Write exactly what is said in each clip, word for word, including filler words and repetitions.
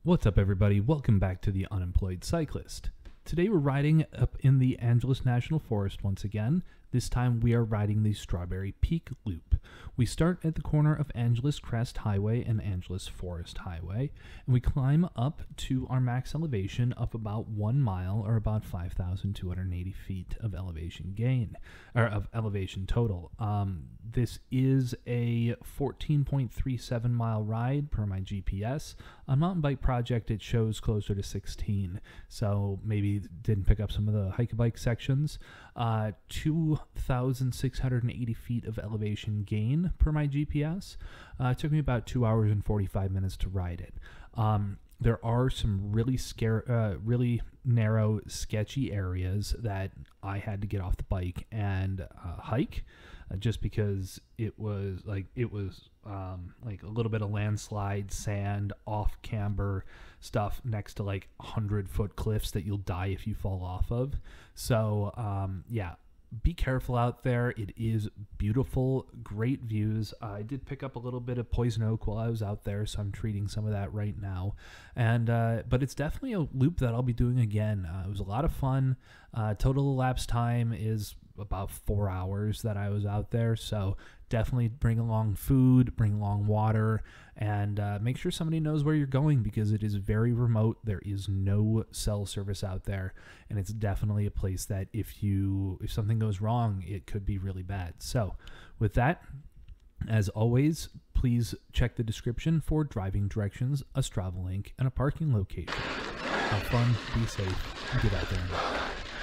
What's up, everybody? Welcome back to the Unemployed Cyclist. Today we're riding up in the Angeles National Forest once again. This time we are riding the Strawberry Peak Loop. We start at the corner of Angeles Crest Highway and Angeles Forest Highway, and we climb up to our max elevation of about one mile, or about five thousand two hundred eighty feet of elevation gain, or of elevation total. Um, this is a fourteen point three seven mile ride per my G P S. On Mountain Bike Project, it shows closer to sixteen, so maybe didn't pick up some of the hike-a-bike sections. Uh, two thousand six hundred eighty feet of elevation gain per my G P S. Uh, it took me about two hours and forty-five minutes to ride it. Um, there are some really scare, uh, really narrow, sketchy areas that I had to get off the bike and uh, hike, uh, just because it was like it was um, like a little bit of landslide, sand, off camber stuff next to like hundred foot cliffs that you'll die if you fall off of. So um, yeah. Be careful out there. It is beautiful, great views. Uh, I did pick up a little bit of poison oak while I was out there, so I'm treating some of that right now. And uh, but it's definitely a loop that I'll be doing again. Uh, it was a lot of fun. Uh, total elapsed time is about four hours that I was out there, so definitely bring along food, bring along water, and uh, make sure somebody knows where you're going, because it is very remote. There is no cell service out there, and it's definitely a place that if you if something goes wrong, it could be really bad. So with that, as always, please check the description for driving directions, a Strava link, and a parking location. Have fun, be safe, and get out there and ride.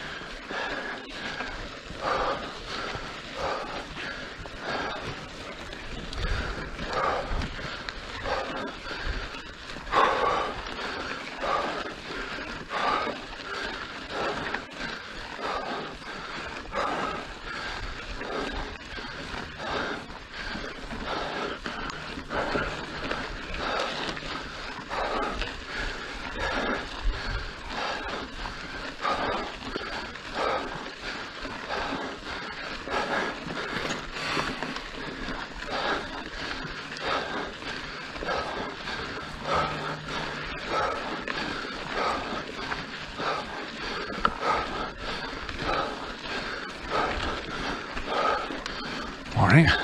Morning.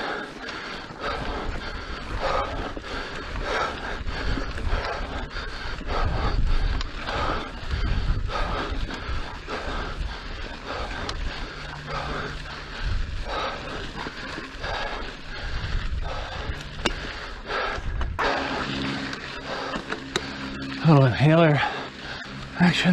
A little inhaler action.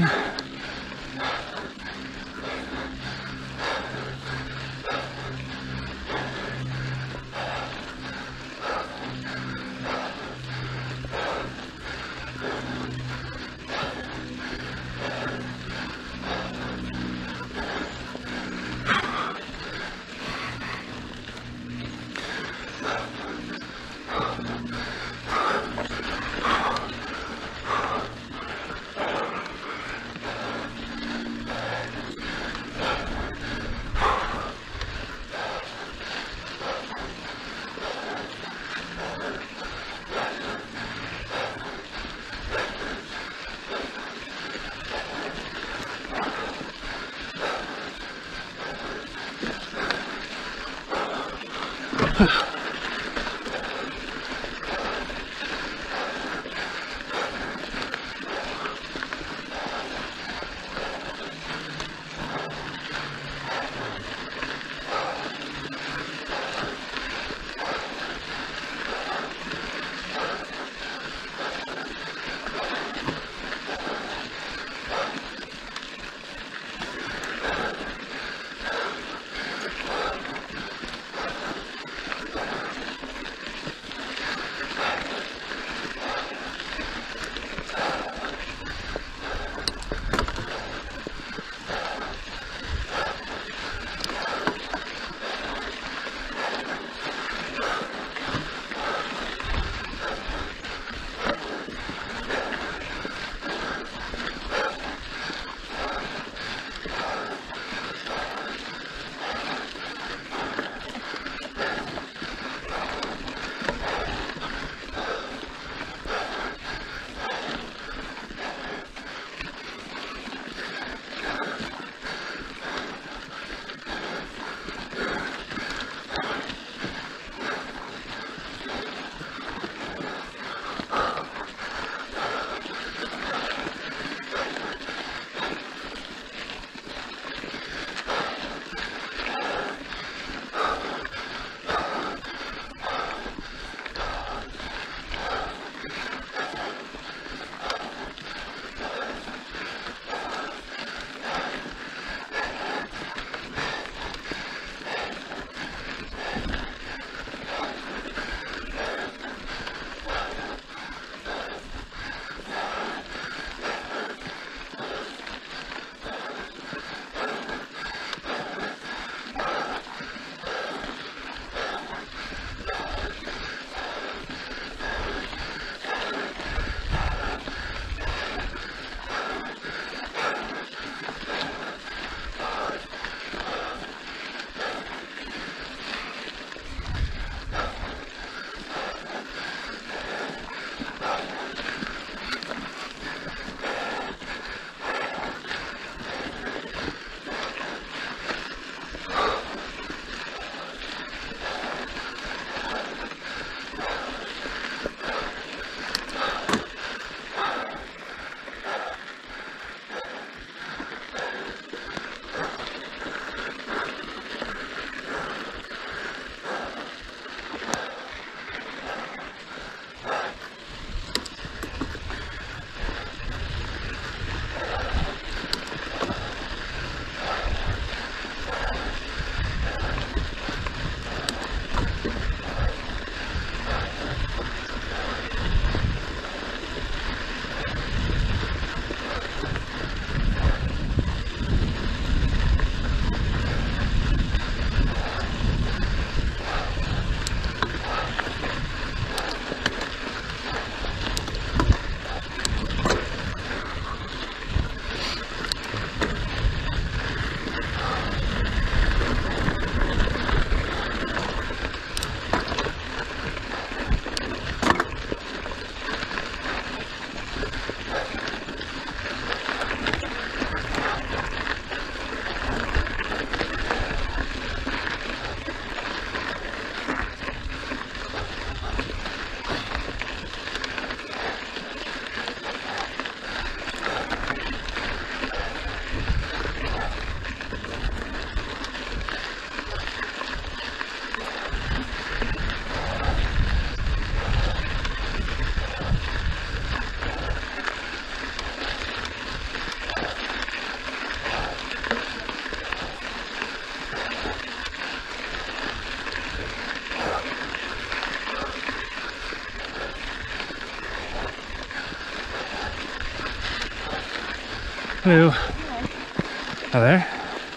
Hello. Hi there.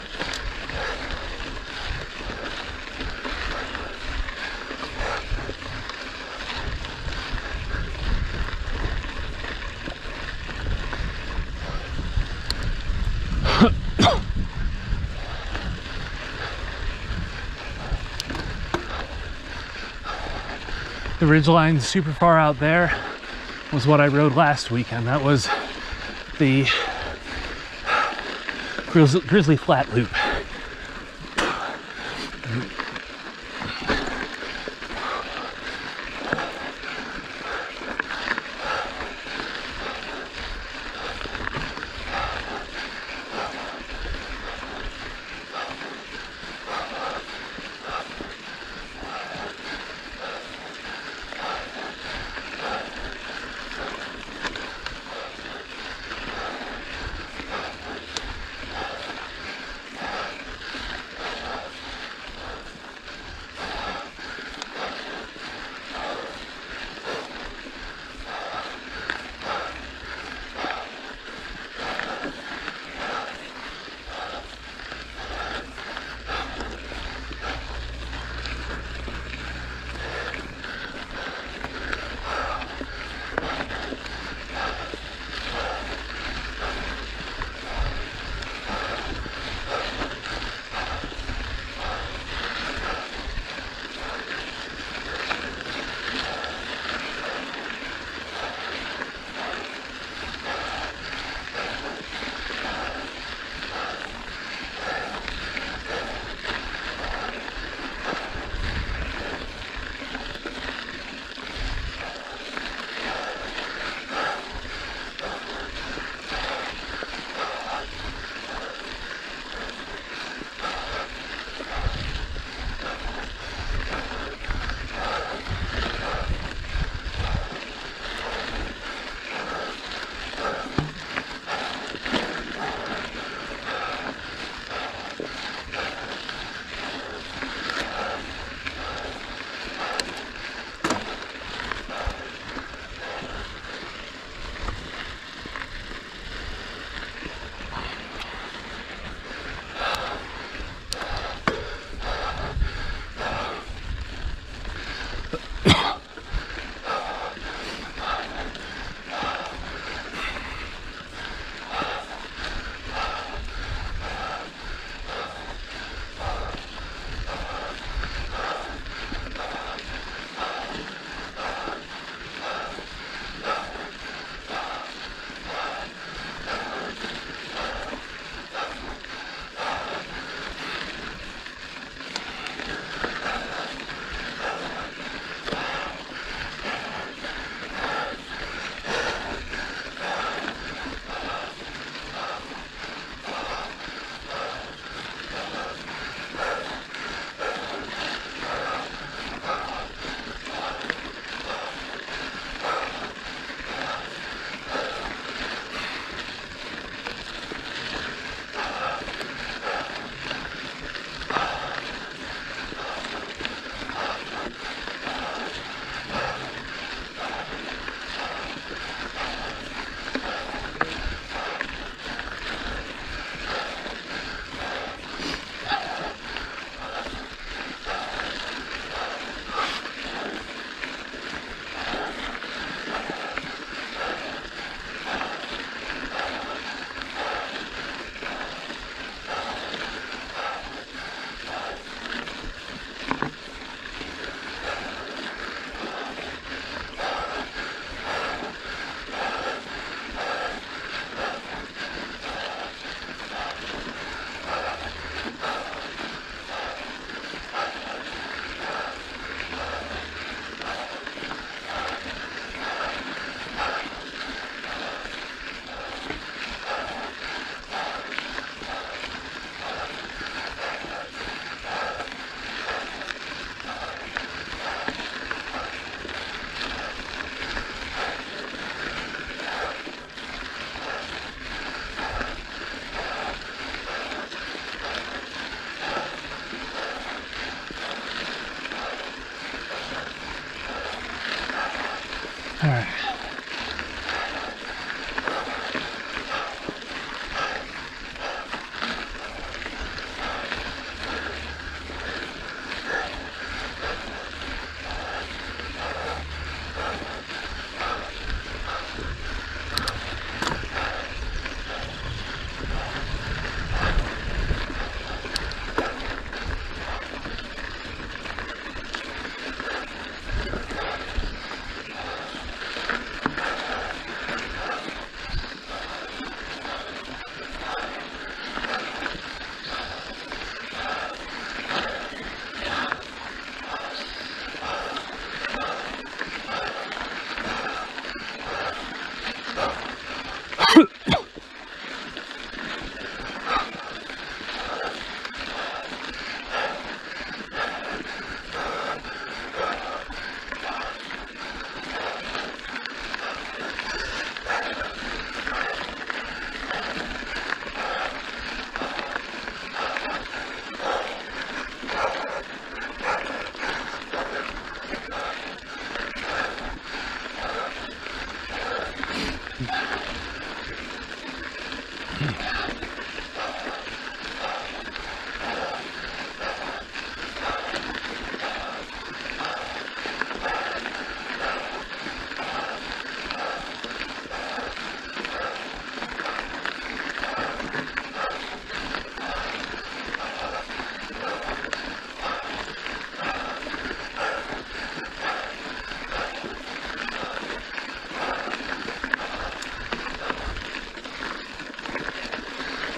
The ridgeline super far out there was what I rode last weekend. That was the Grizzly, Grizzly Flat Loop.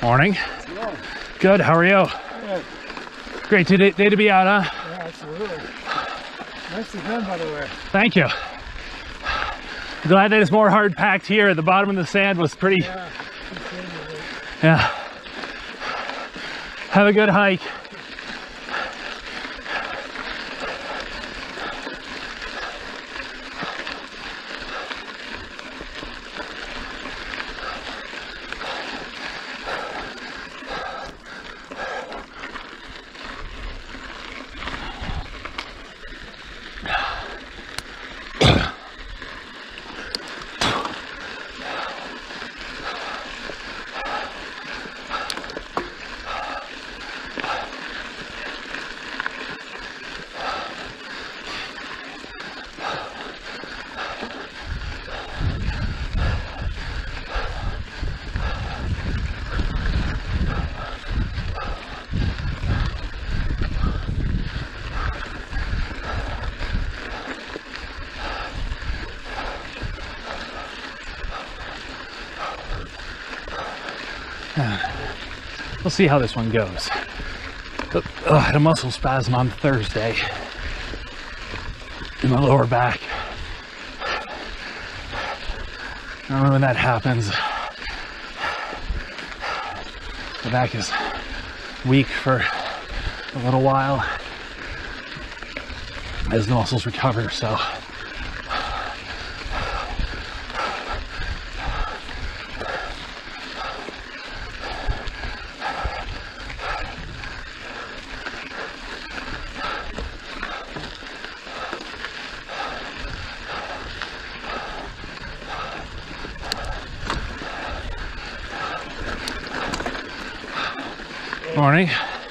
Morning. Hello. Good, how are you? Good. Great day, day to be out, huh? Yeah, absolutely. Nicely done, by the way. Thank you. Glad that it's more hard packed here. The bottom of the sand was pretty. Yeah. Yeah. Have a good hike. We'll see how this one goes. But, uh, I had a muscle spasm on Thursday in my lower back. I don't know when that happens. The back is weak for a little while as the muscles recover, so. Morning.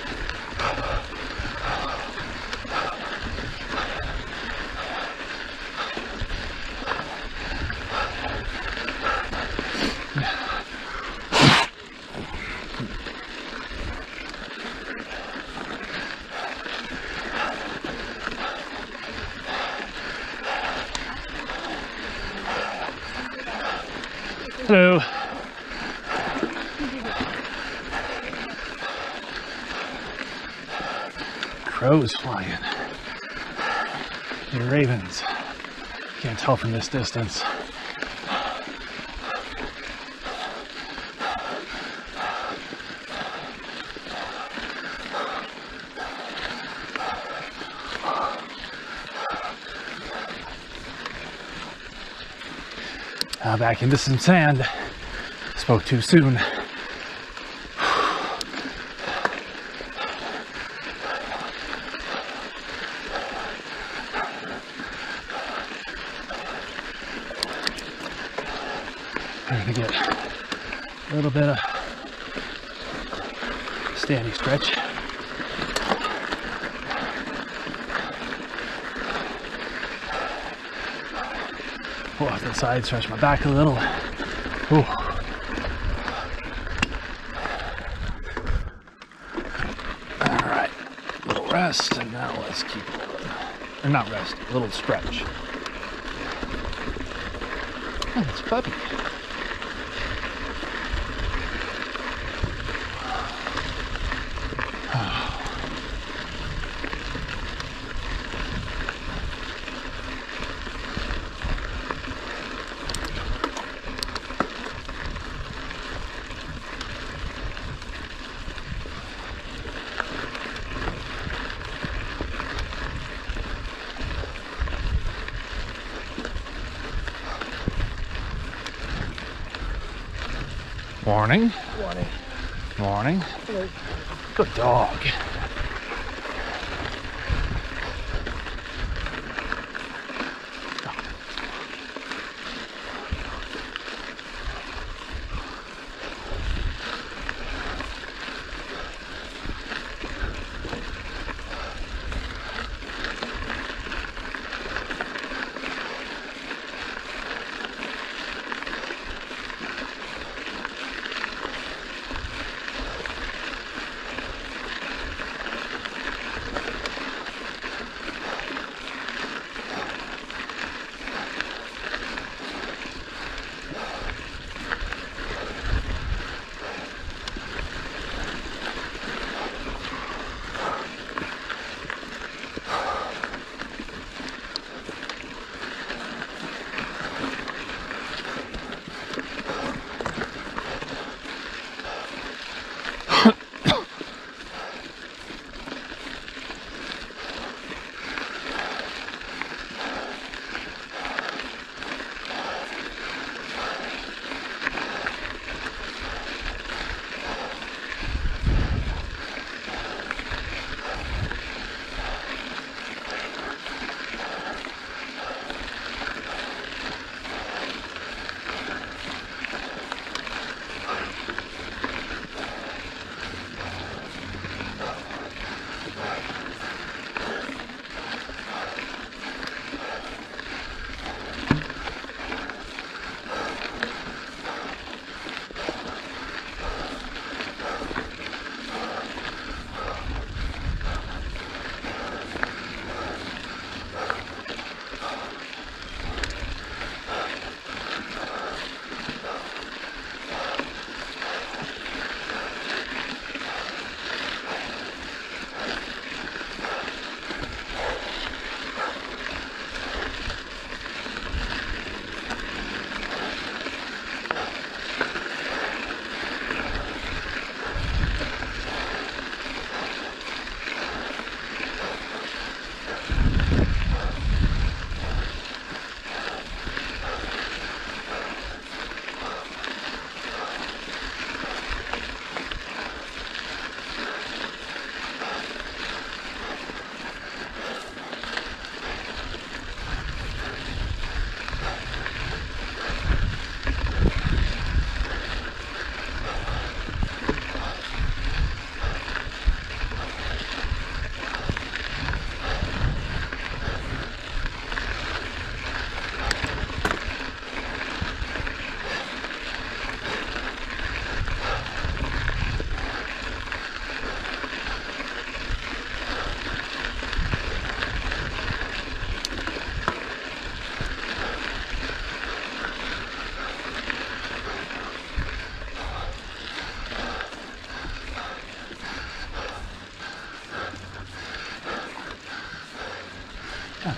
Hello. Crows flying. They're ravens. Can't tell from this distance. Uh, back into some sand. Spoke too soon. Trying to get a little bit of standing stretch. Pull off the side, stretch my back a little. Ooh. All right, a little rest, and now let's keep it, or not rest, a little stretch. Oh, it's a puppy. Morning. Morning. Morning. Hello. Good dog.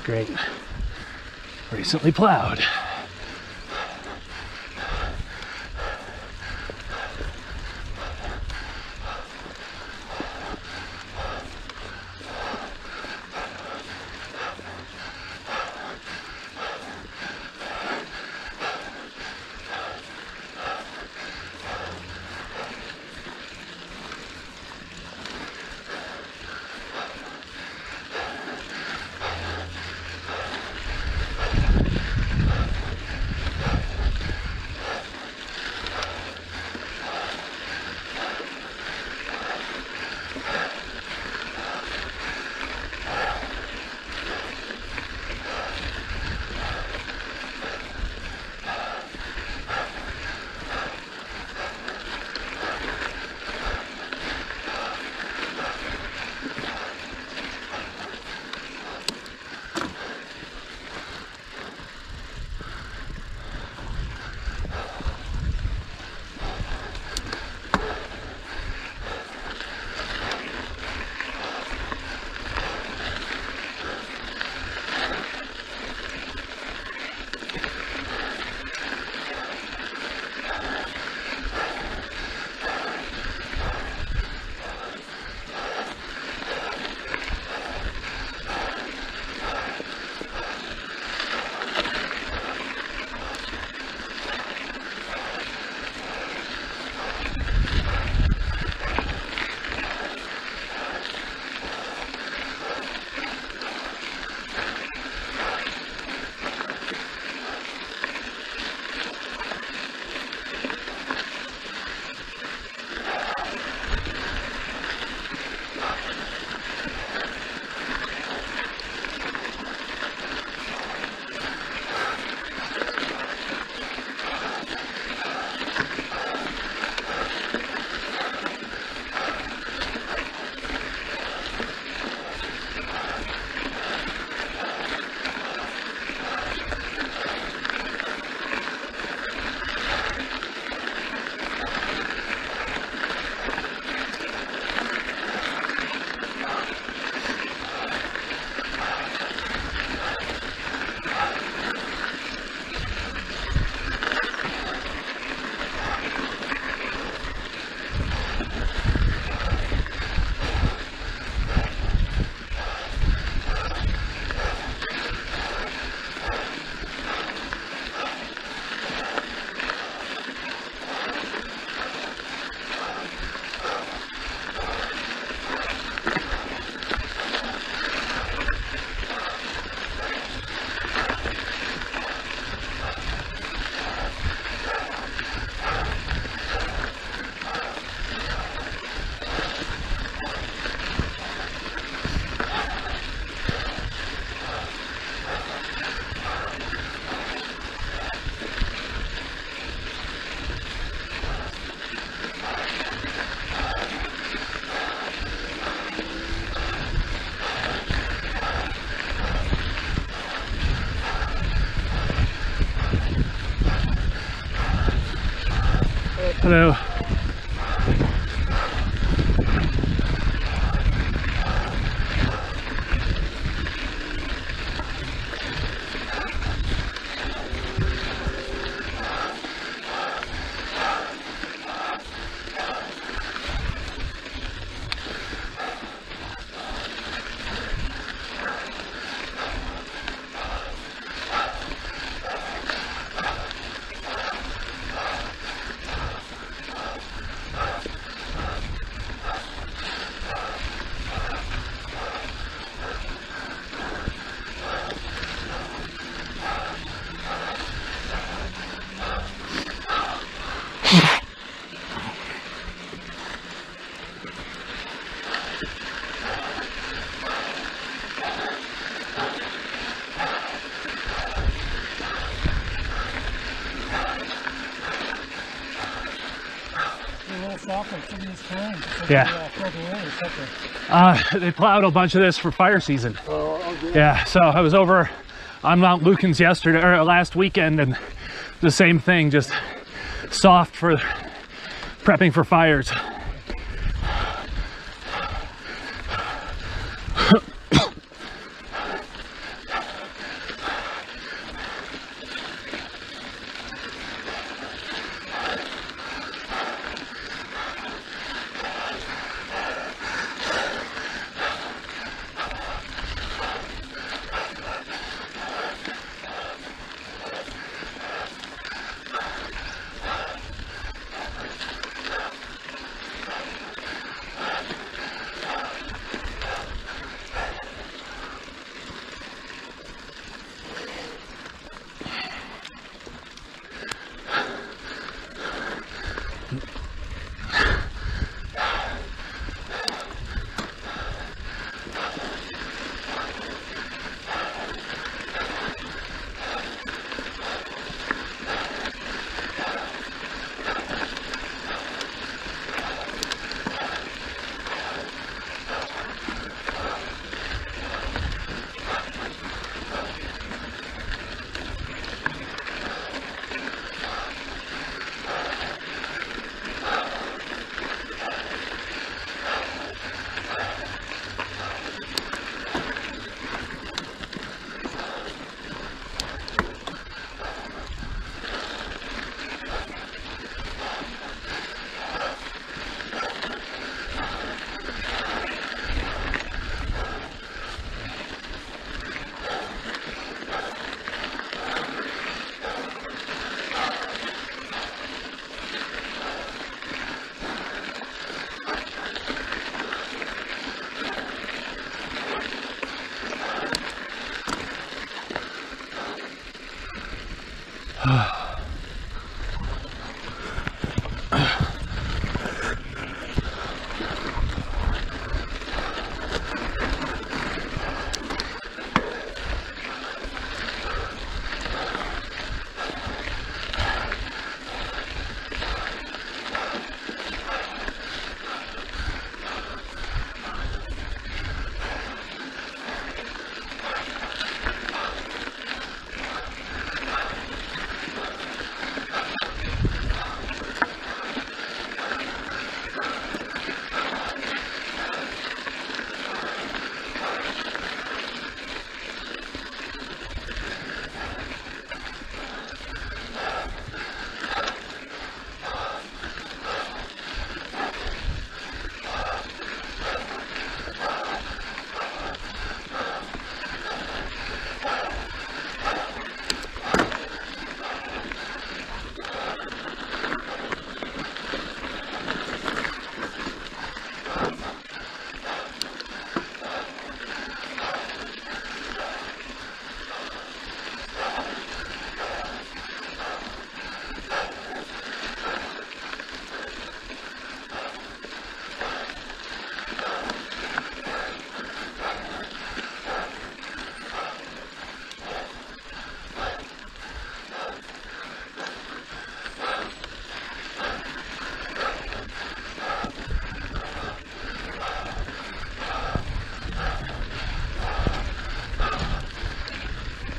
Great. Recently plowed. Hello. Yeah. Uh, they plowed a bunch of this for fire season. Oh, okay. Yeah, so I was over on Mount Lukens yesterday or last weekend, and the same thing, just soft for prepping for fires.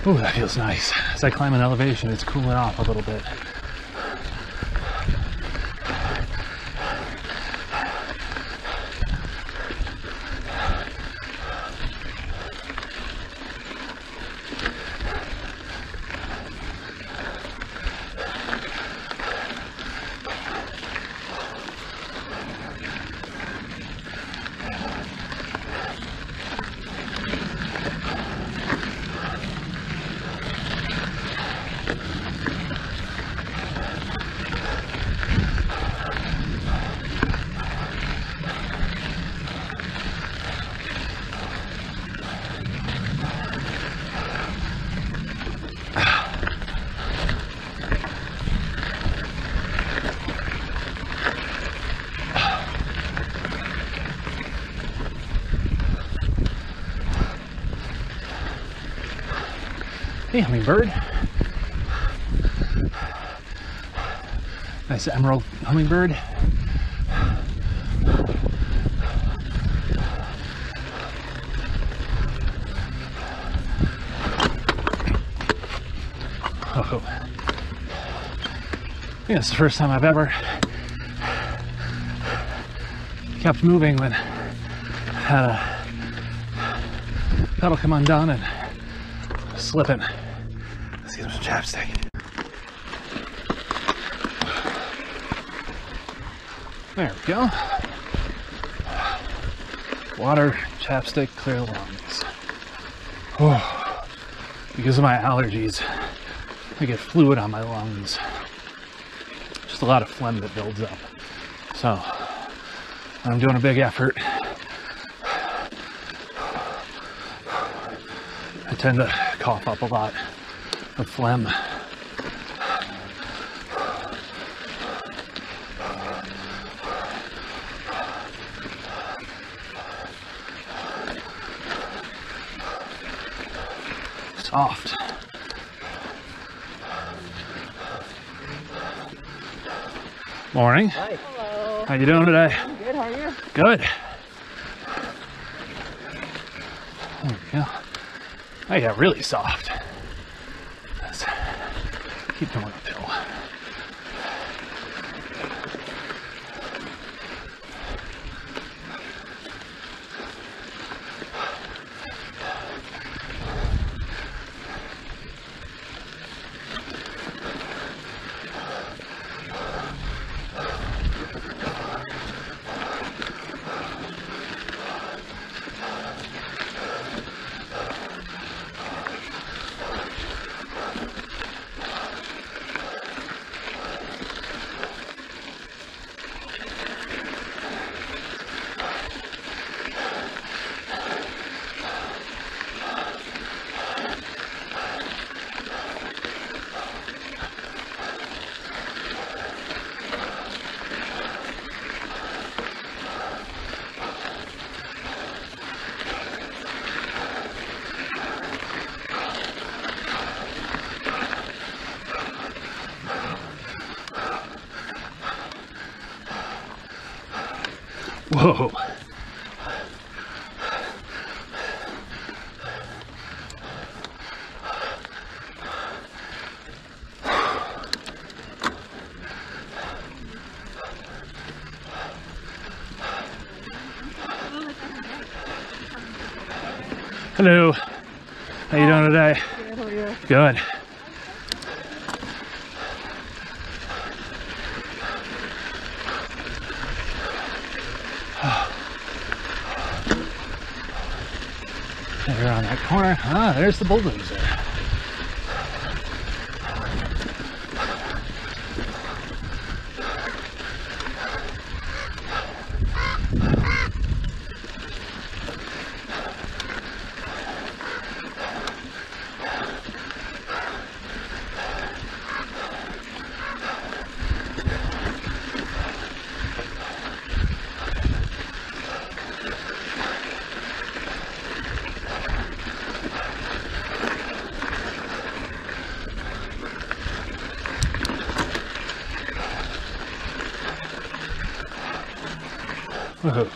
Ooh, that feels nice. As I climb an elevation, it's cooling off a little bit. Hey, hummingbird. Nice emerald hummingbird. Oh, I think it's the first time I've ever kept moving when I had a pedal come undone and slipping. Let's get some chapstick. There we go. Water, chapstick, clear lungs. Oh, because of my allergies, I get fluid on my lungs. Just a lot of phlegm that builds up. So, I'm doing a big effort. I tend to cough up a lot of phlegm. Soft. Morning. Hi. Hello. How you doing today? I'm good, how are you? Good. There we go. I got really soft. Let's keep going uphill. Whoa. Hello. How you doing today? Good, how are you? Good. There on that corner. Ah, there's the bulldozer. Woohoo.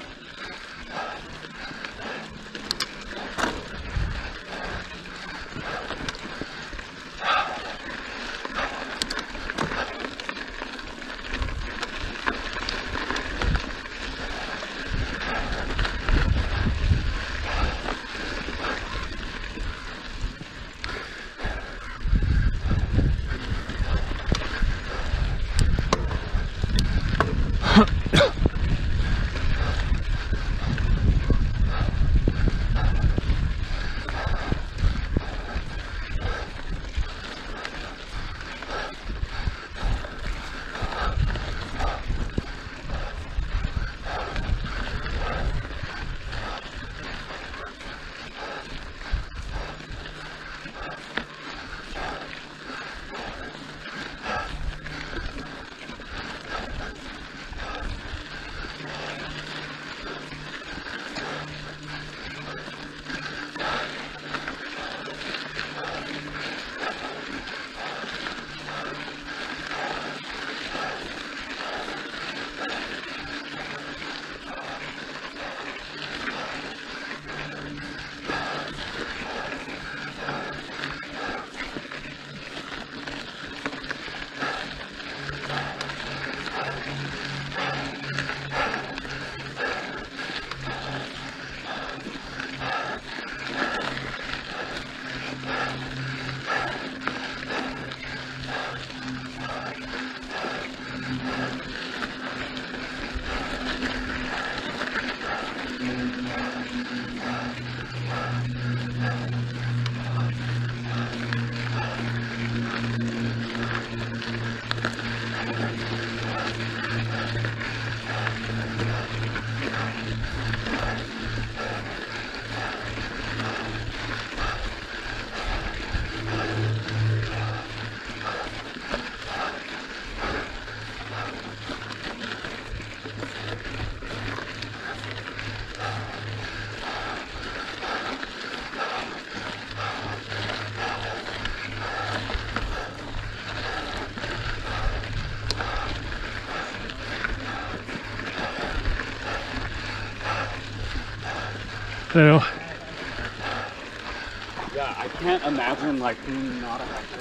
So, Yeah, I can't imagine like being not a hiker.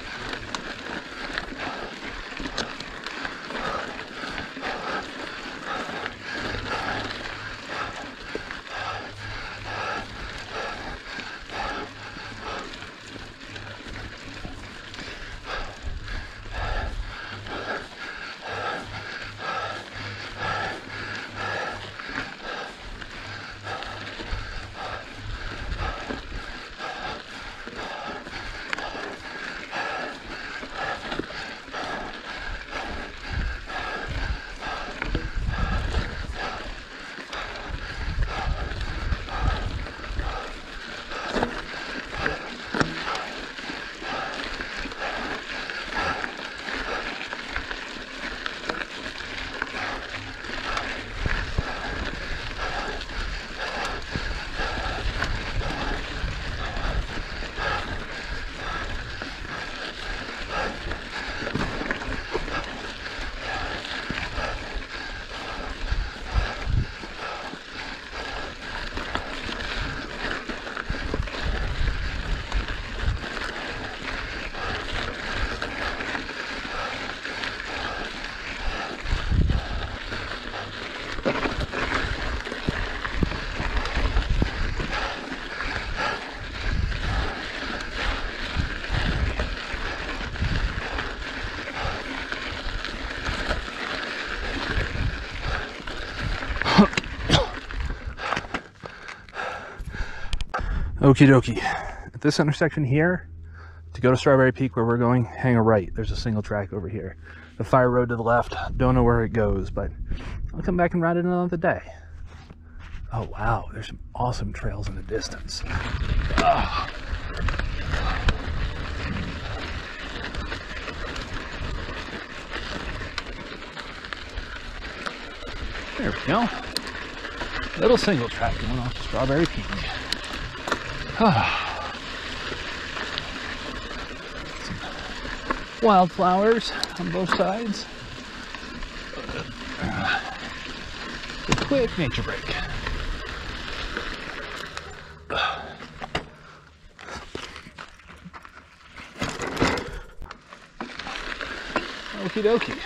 okie dokie. At this intersection here, to go to Strawberry Peak where we're going, hang a right. There's a single track over here. The fire road to the left, don't know where it goes, but I'll come back and ride it another day. Oh wow, there's some awesome trails in the distance. Ugh. There we go. Little single track going off to Strawberry Peak. Some wildflowers on both sides. A quick nature break. Okie dokie.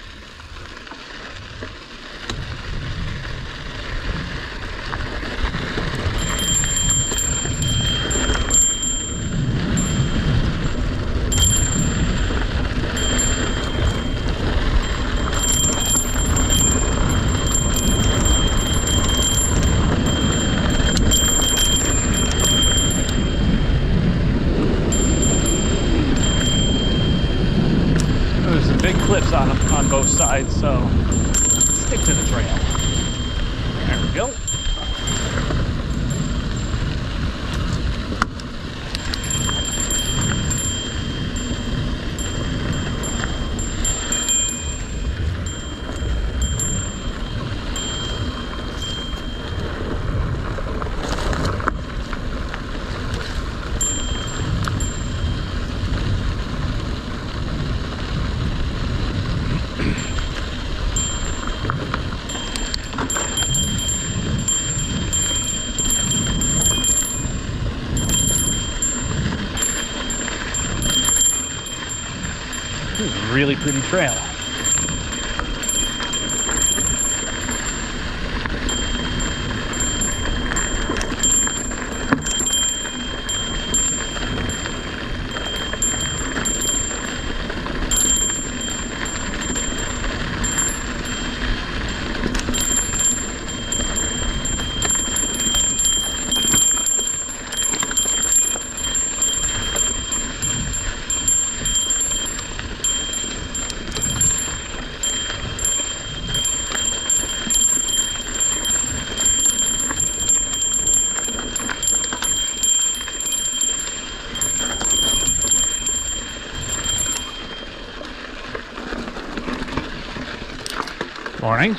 Cliffs on on both sides, so stick to the trail. There we go. Really pretty trail. Morning.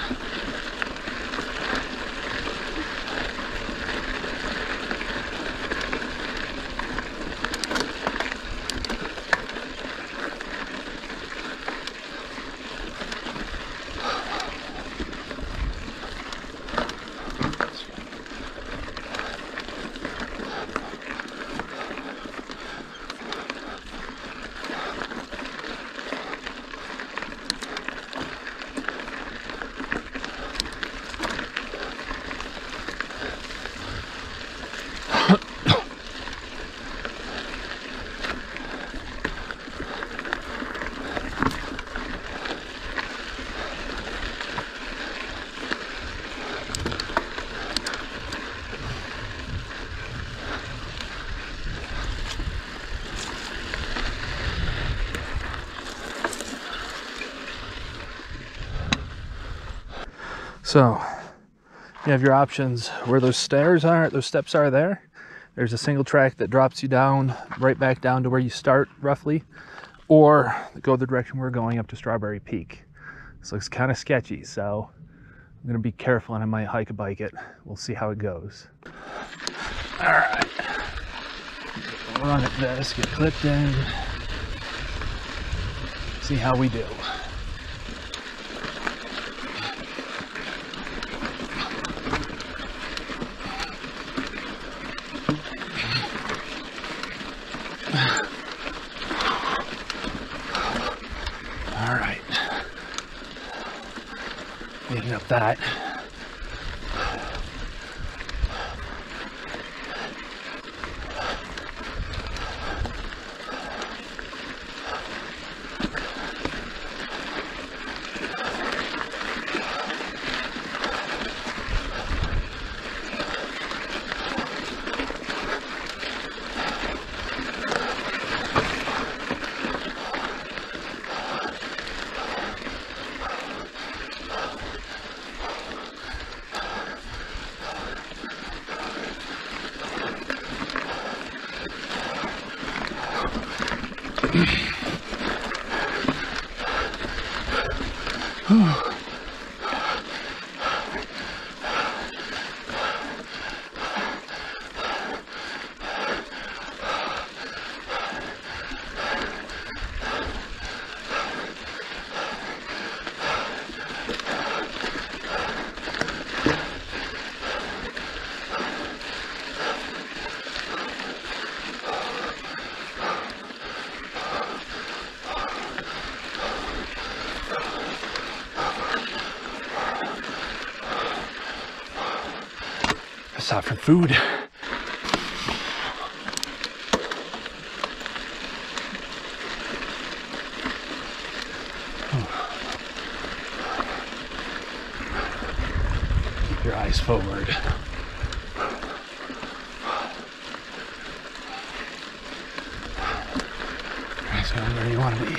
So you have your options where those stairs are, those steps are there. There's a single track that drops you down, right back down to where you start roughly, or go the direction we're going up to Strawberry Peak. This looks kind of sketchy, so I'm gonna be careful and I might hike a bike it. We'll see how it goes. All right, run at this, get clipped in, see how we do. All right, getting up that. Stop for food. Keep your eyes forward. Eyes going where you want to be.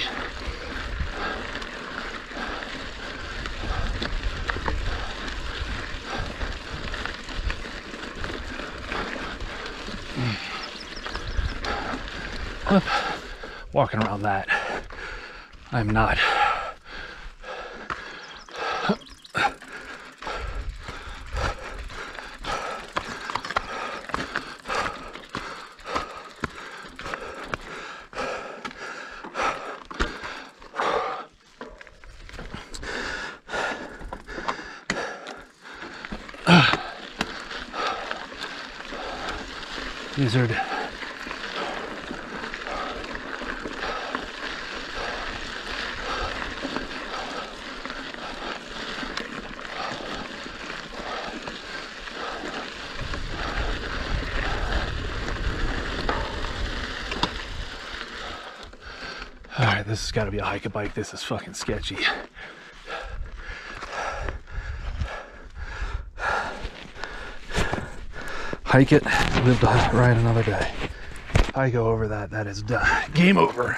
Clip. Walking around that. I'm not. Lizard. Alright, this has got to be a hike a bike. This is fucking sketchy. Hike it, live to ride another day. If I go over that, that is done. Game over.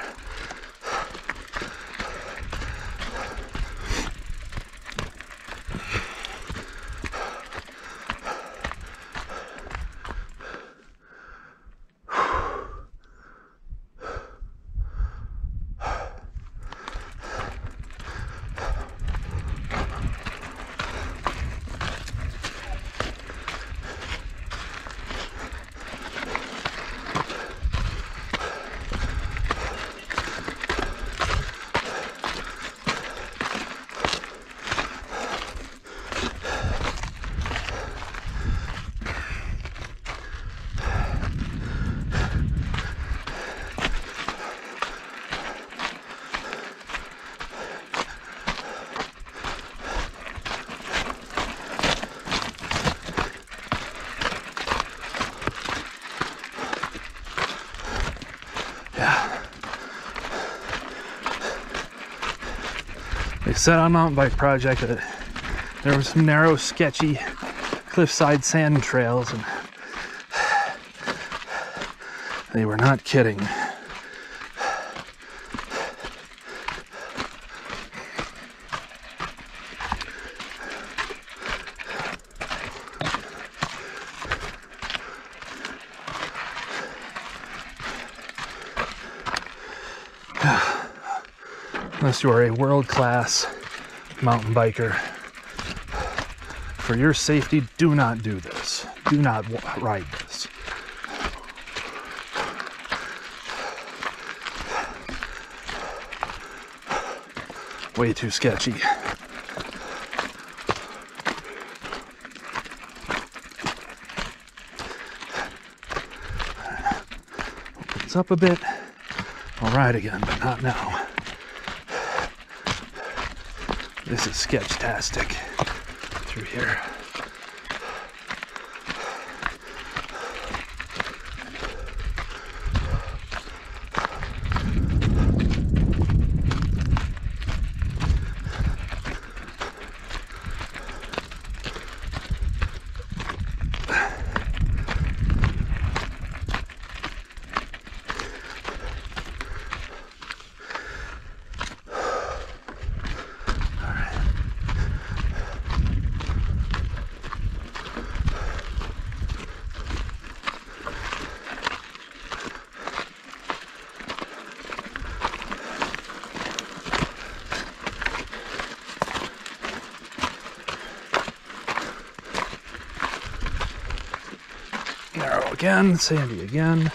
said on Mountain Bike Project that there were some narrow, sketchy cliffside sand trails, and they were not kidding. Unless you are a world-class mountain biker, for your safety, do not do this. Do not ride this. Way too sketchy. Opens up a bit. I'll ride again, but not now. This is sketch-tastic through here. Narrow again, sandy again.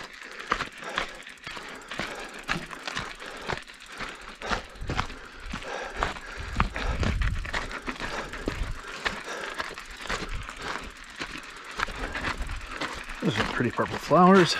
Those are pretty purple flowers.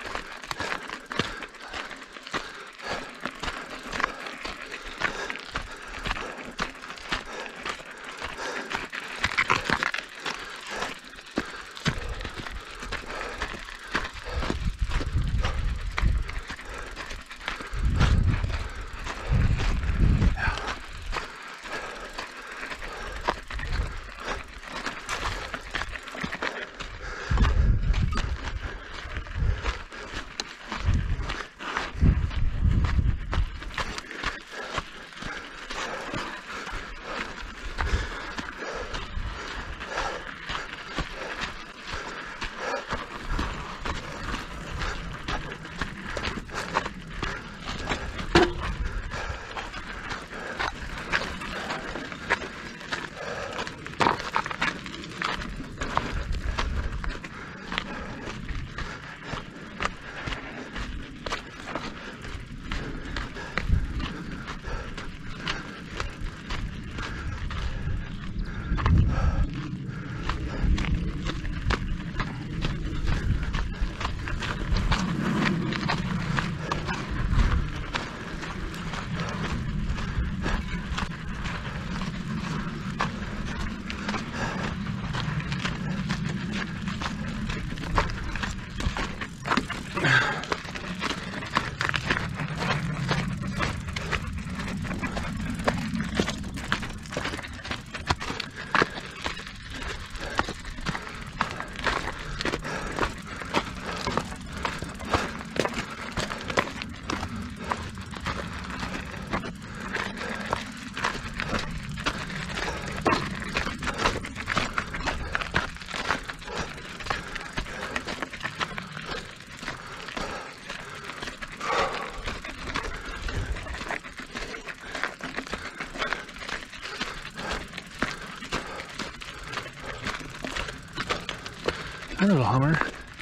Hi, little Hummer.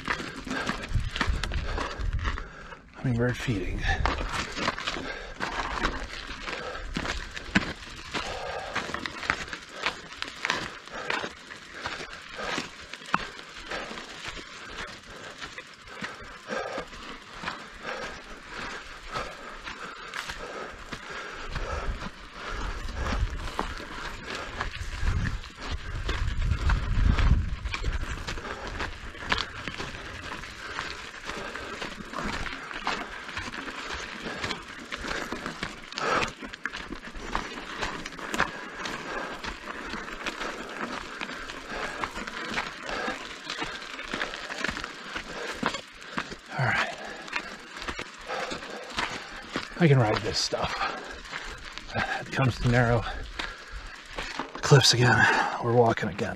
Hummingbird feeding. I can ride this stuff. It comes to narrow cliffs again. We're walking again.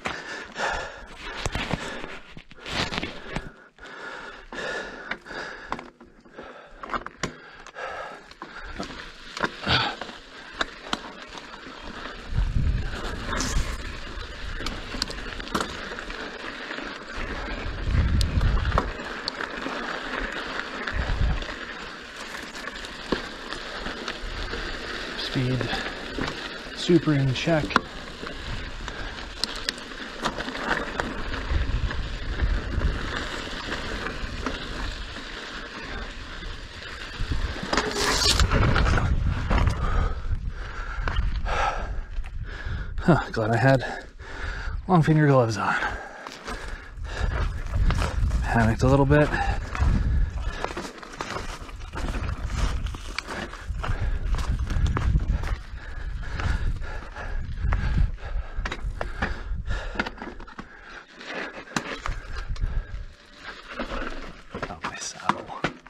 Speed super in check. Huh, glad I had long finger gloves on. Panicked a little bit. Oh, my saddle.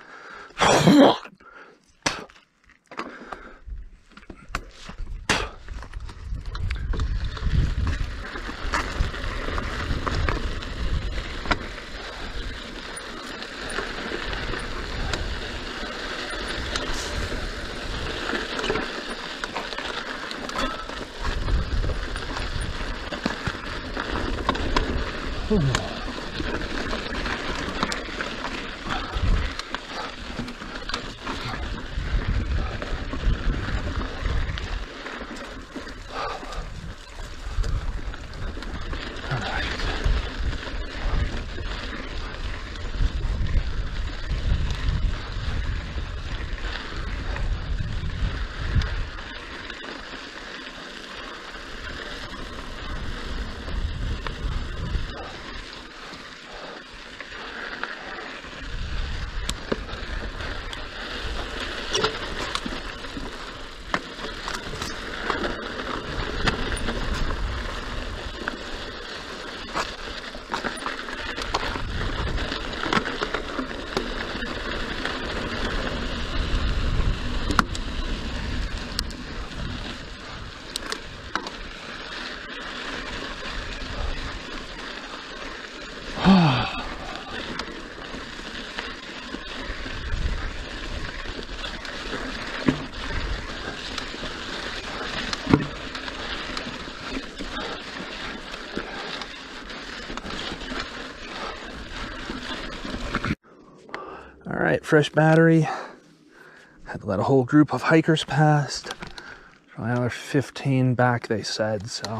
All right, fresh battery. Had to let a whole group of hikers past. Another fifteen back, they said, so.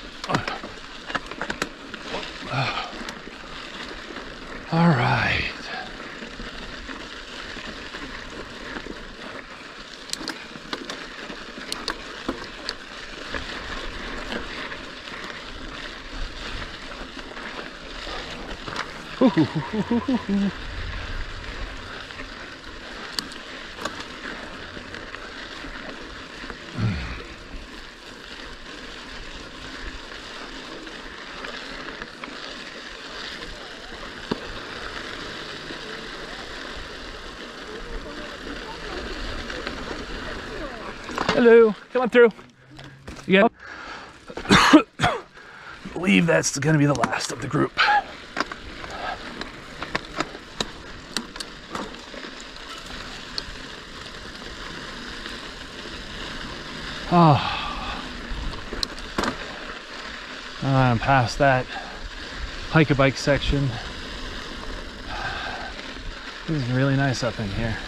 All right. Hello, come on through. You got I believe that's gonna be the last of the group. Oh, I'm past that hike-a-bike section. This is really nice up in here.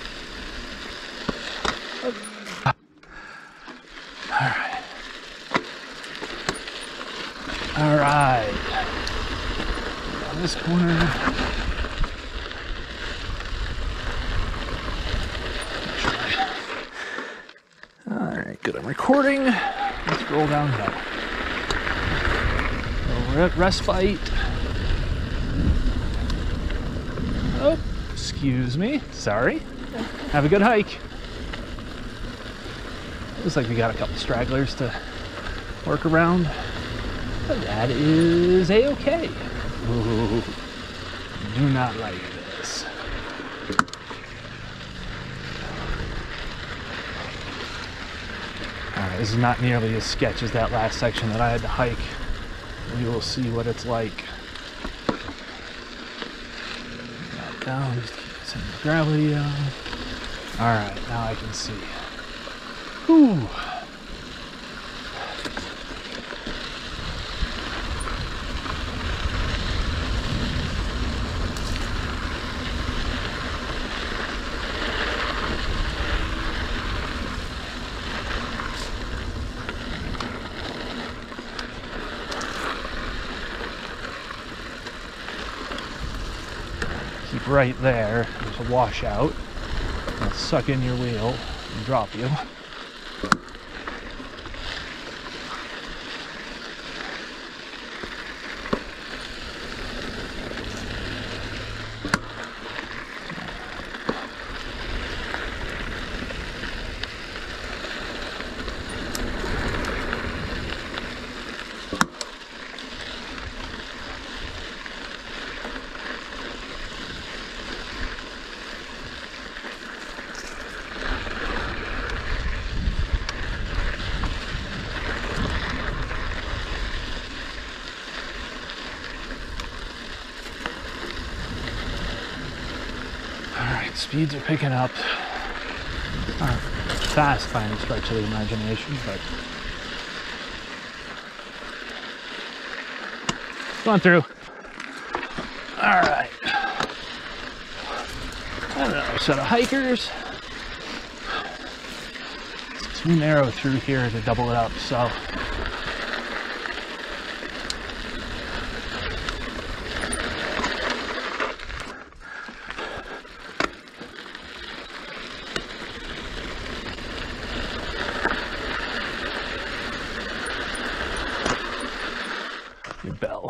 All right. All right. On this corner. All right, good. I'm recording. Let's roll downhill. So we're at respite. Oh, excuse me. Sorry. Have a good hike. Looks like we got a couple stragglers to work around, but that is a-okay. Ooh, do not like this. This is not nearly as sketch as that last section that I had to hike. You will see what it's like. Drop down, just keep some gravity down. Alright, now I can see. Whew. Keep right there. There's a washout. It'll suck in your wheel and drop you. Speeds are picking up. Not fast by any stretch of the imagination, but going through. All right. Another set of hikers. It's too narrow through here to double it up, so. Bell.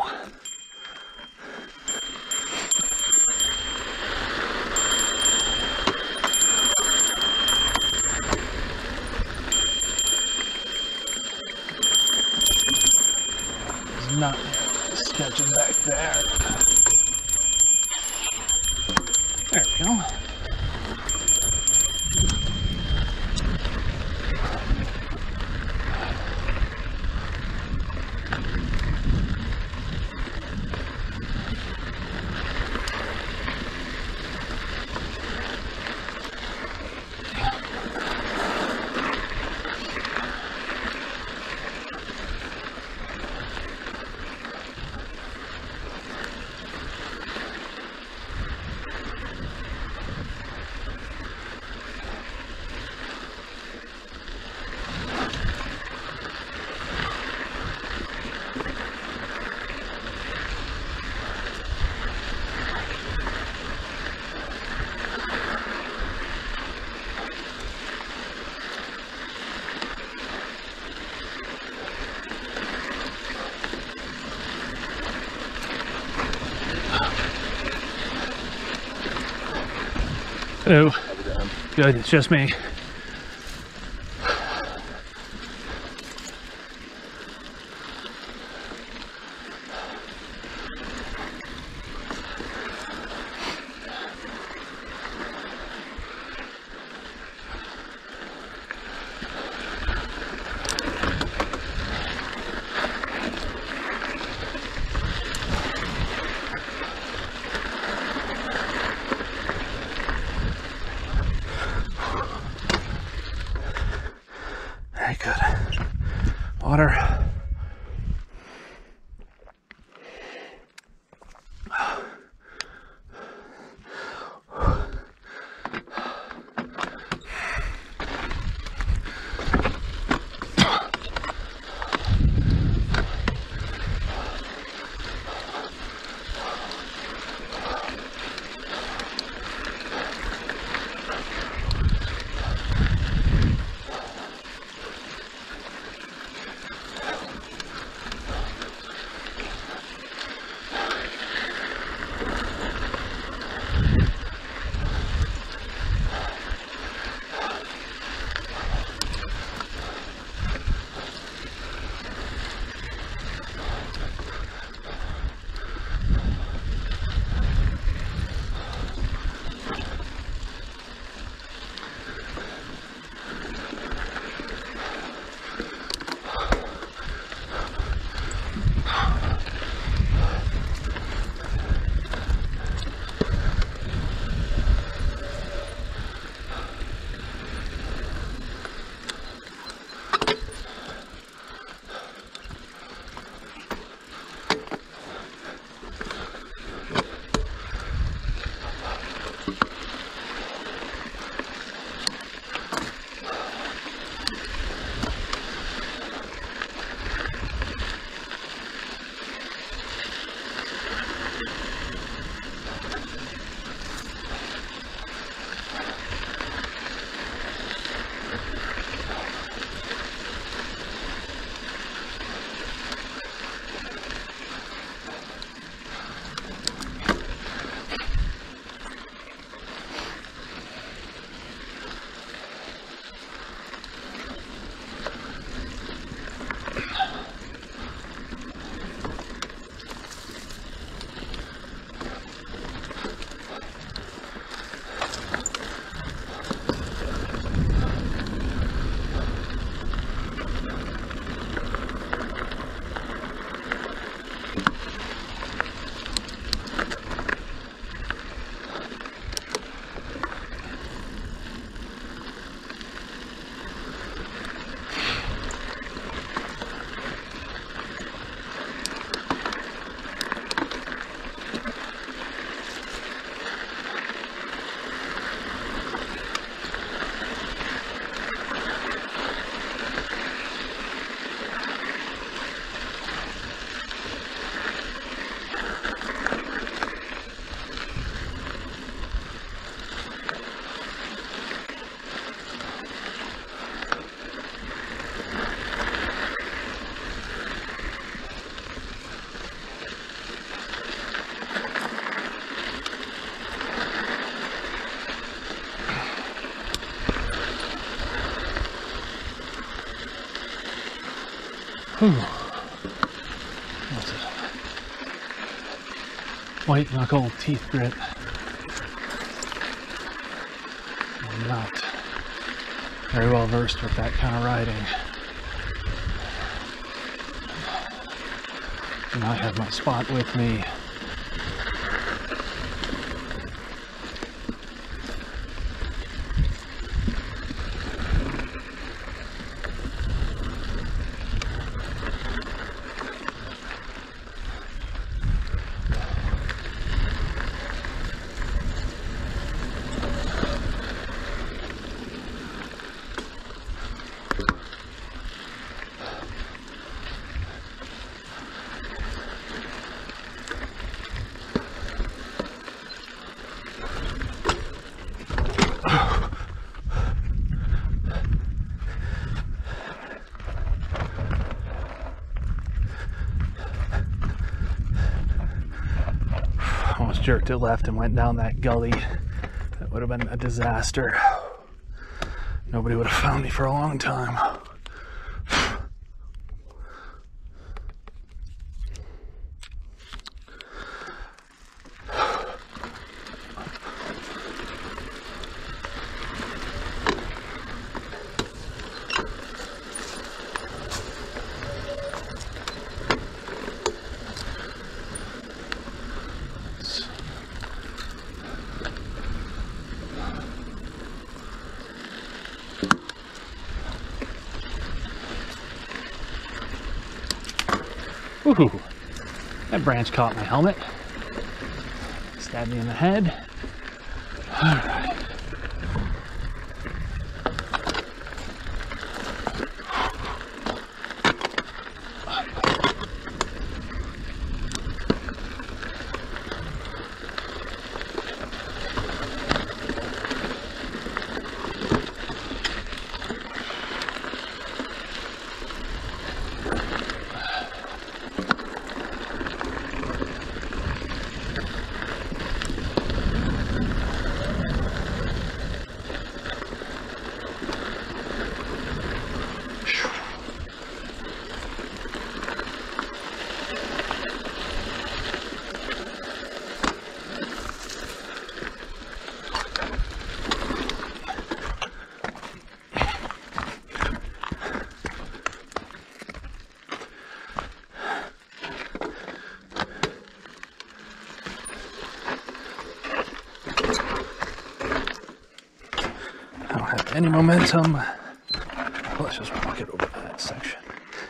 There's not sketching back there. There we go. Hello. Good, it's just me. Very good. Water. Whew. What's it? White knuckle teeth grit. I'm not very well versed with that kind of riding. And I have my spot with me. Almost jerked it left and went down that gully. That would have been a disaster. Nobody would have found me for a long time. Ooh, that branch caught my helmet. Stabbed me in the head. All right. Any momentum. Let's just walk it over that section.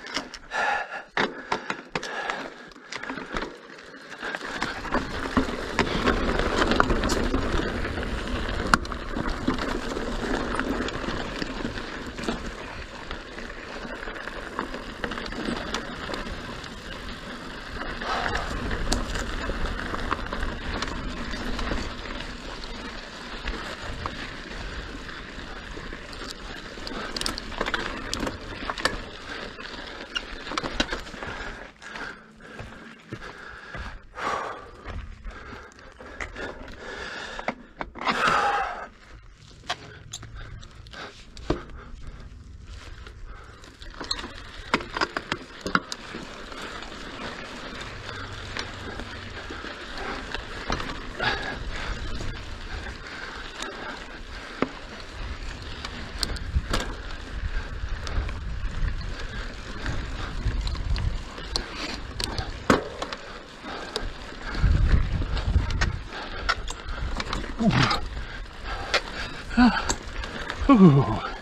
Ooh.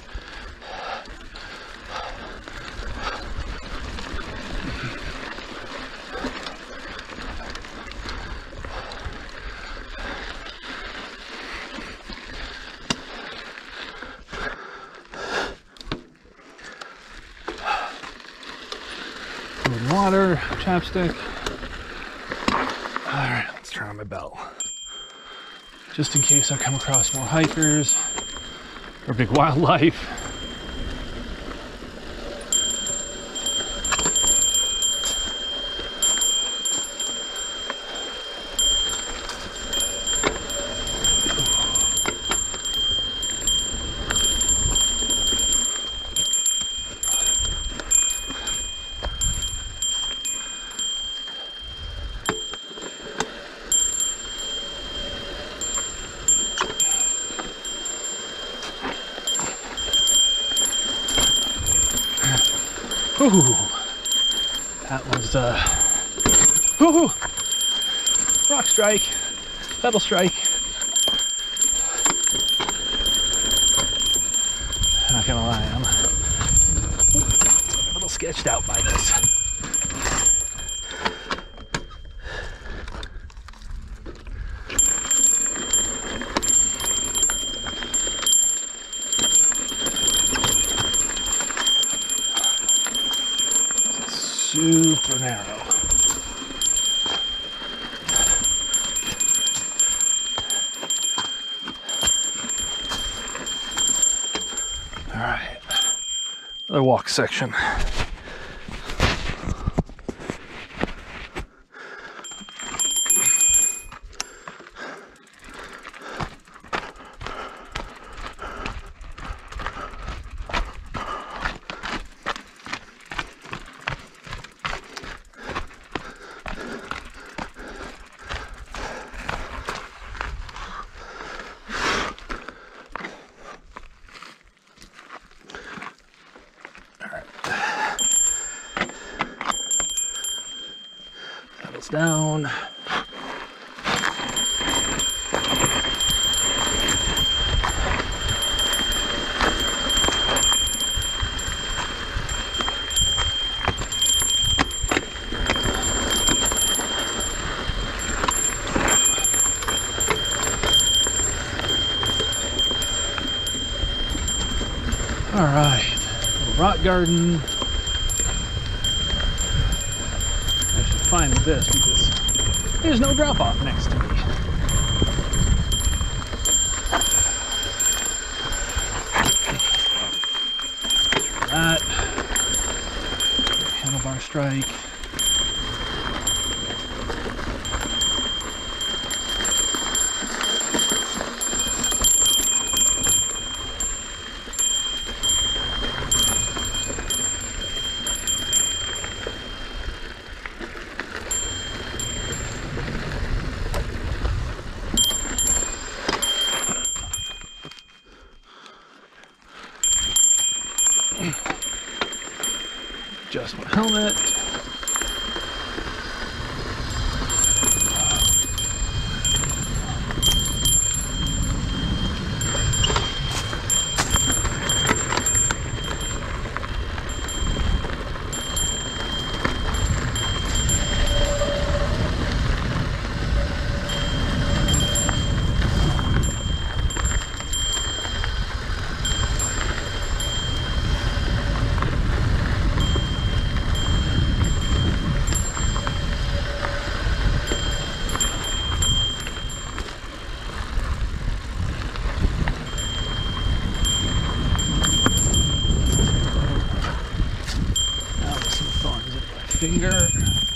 Water, chapstick. All right, let's turn on my bell. Just in case I come across more hikers or big wildlife. That was uh, woohoo! Rock strike, pedal strike. Not gonna lie, I'm a little sketched out by this. Super narrow. All right, another walk section. Down. All right, rock garden. Fine with this because there's no drop off next to me. That handlebar strike. Adjust my helmet. Finger.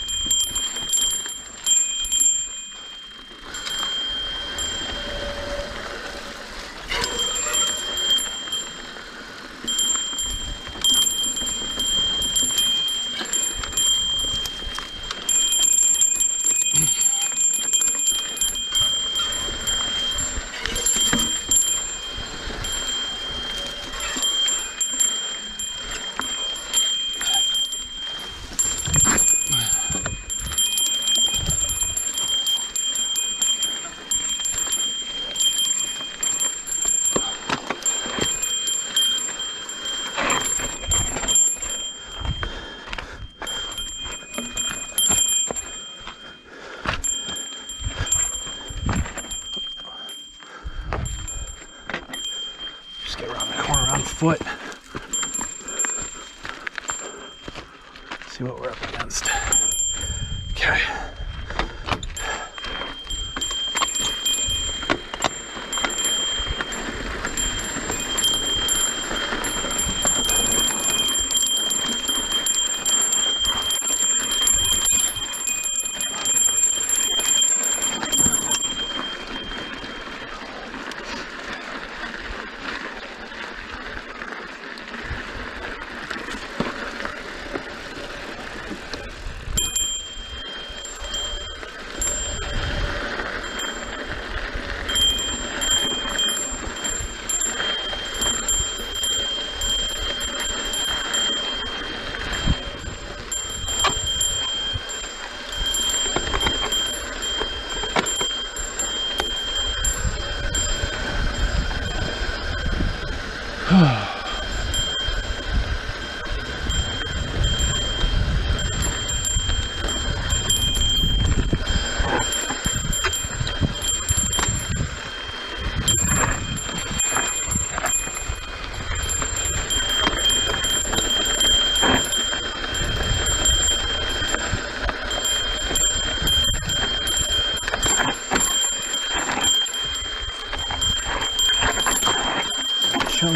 Foot. See what we're up against. Okay.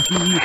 stinky.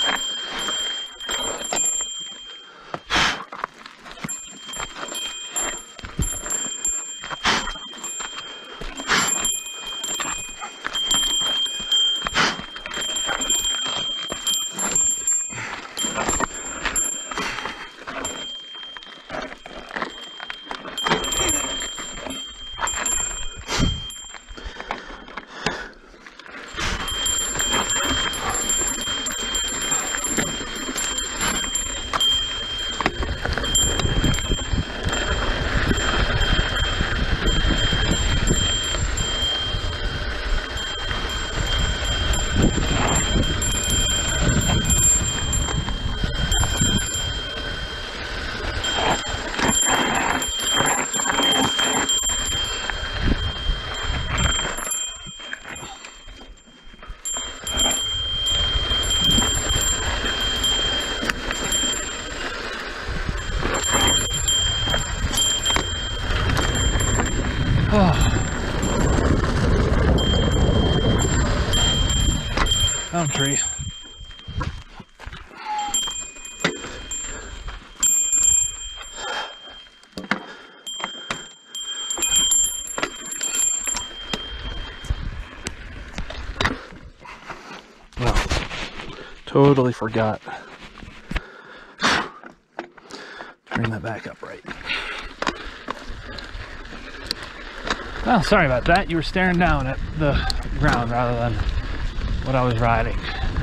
Elm tree. Well, totally forgot. Bring that back up right. Well, sorry about that. You were staring down at the ground rather than what I was riding.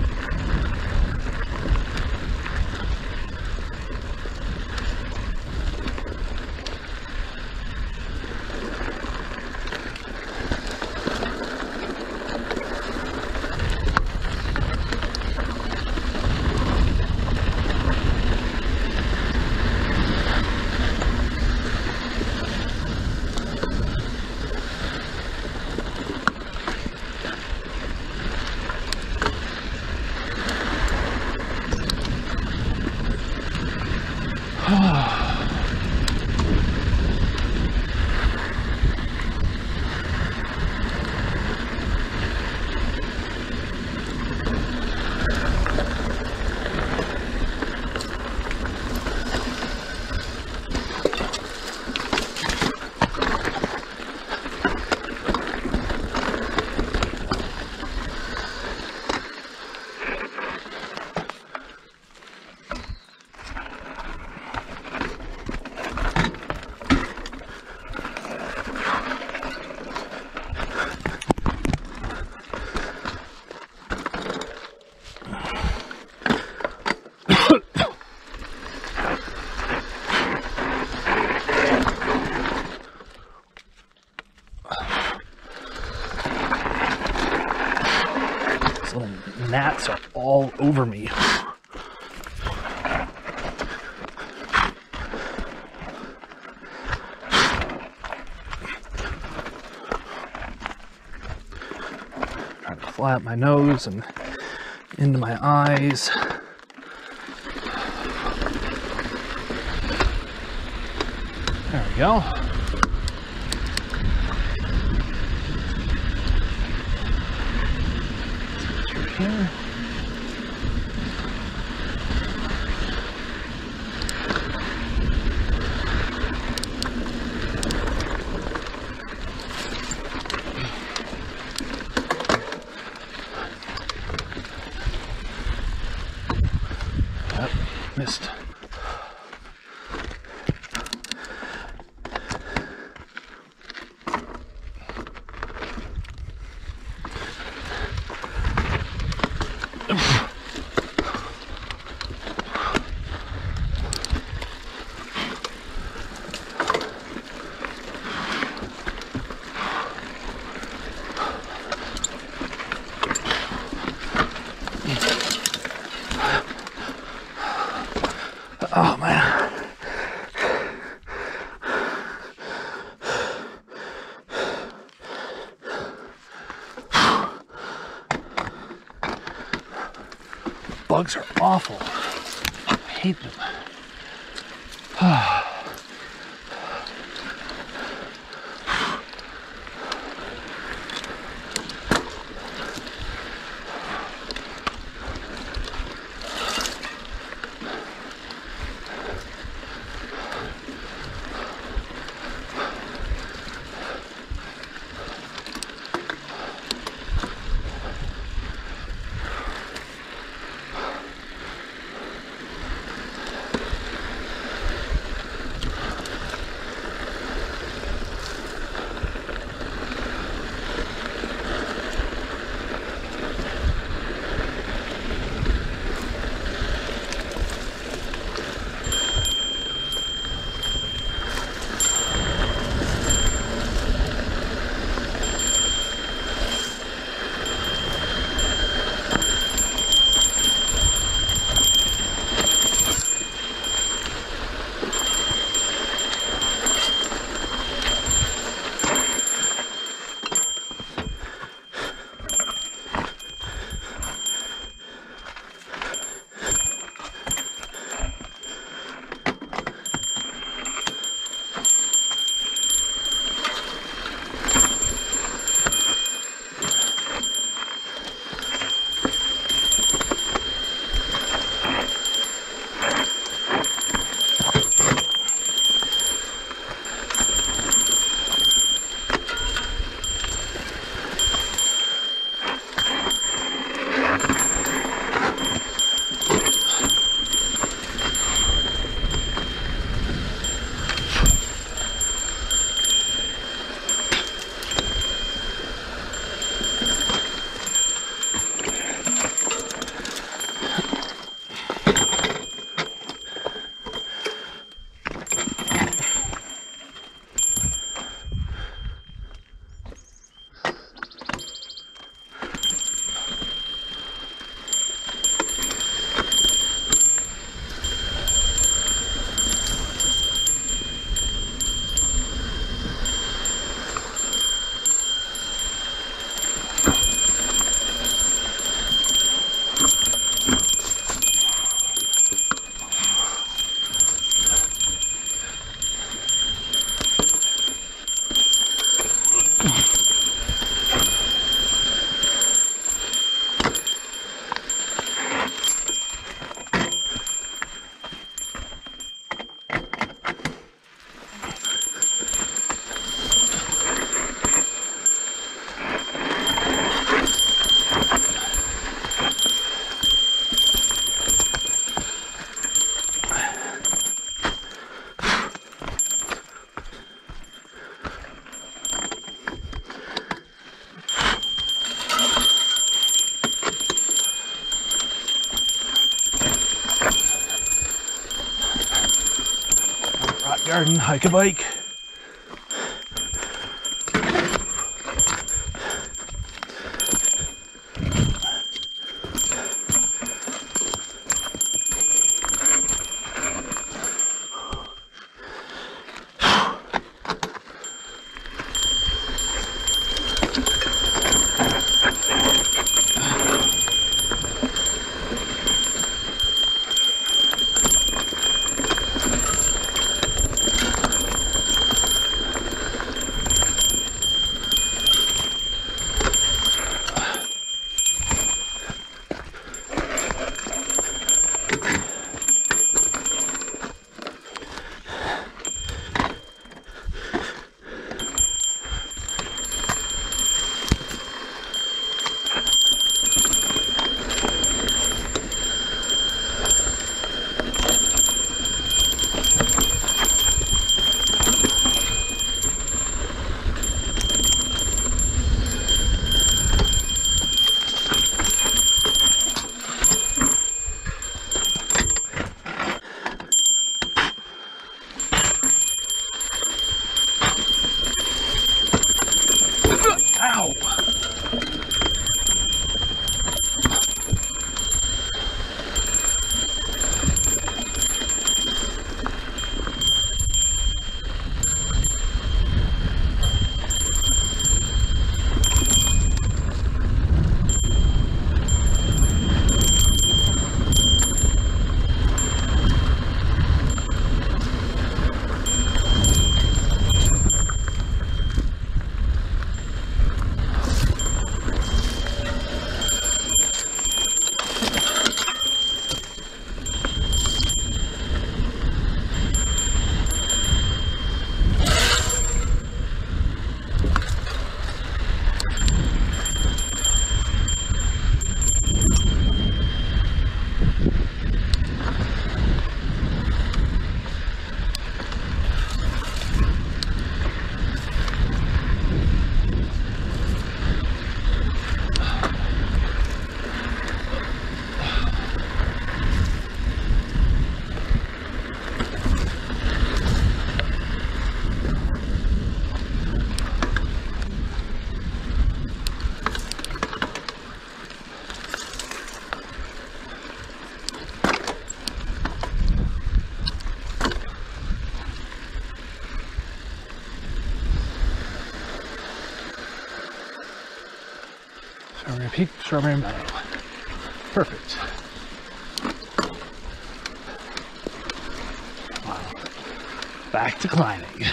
Gnats are all over me. Trying to fly up my nose and into my eyes. There we go. Here. Yep, missed. Oh man. Bugs are awful. I hate them. garden, hike a bike. Ow! Strawberry Peak, Strawberry Meadow. Perfect. Wow. Back to climbing.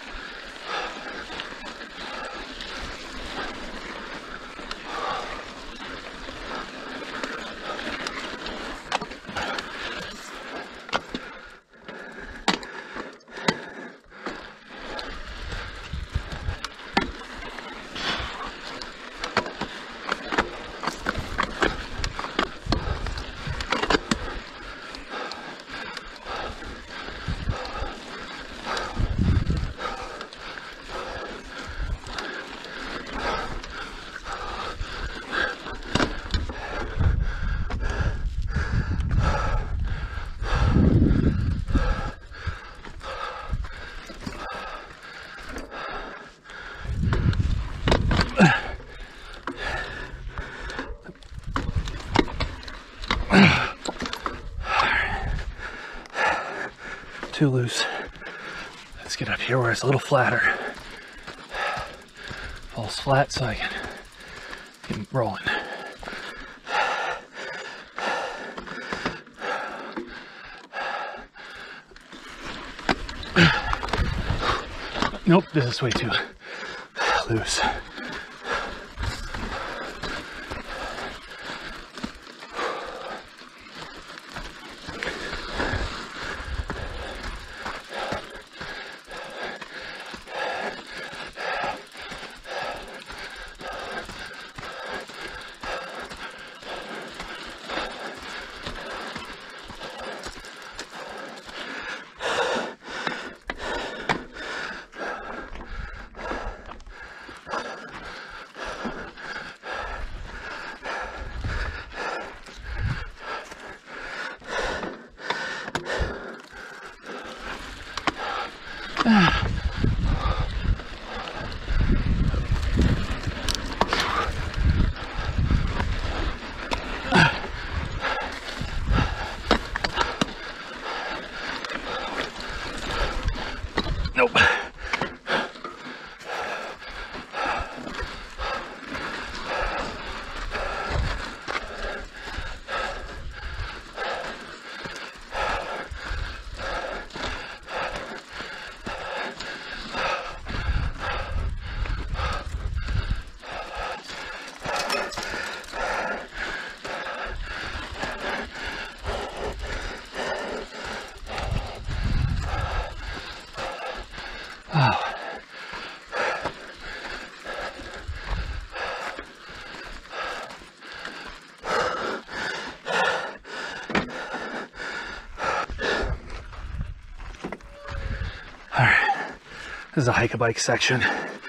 Too loose. Let's get up here where it's a little flatter. Falls flat so I can get rolling. Nope, this is way too loose. Nope. This is a hike-a-bike section.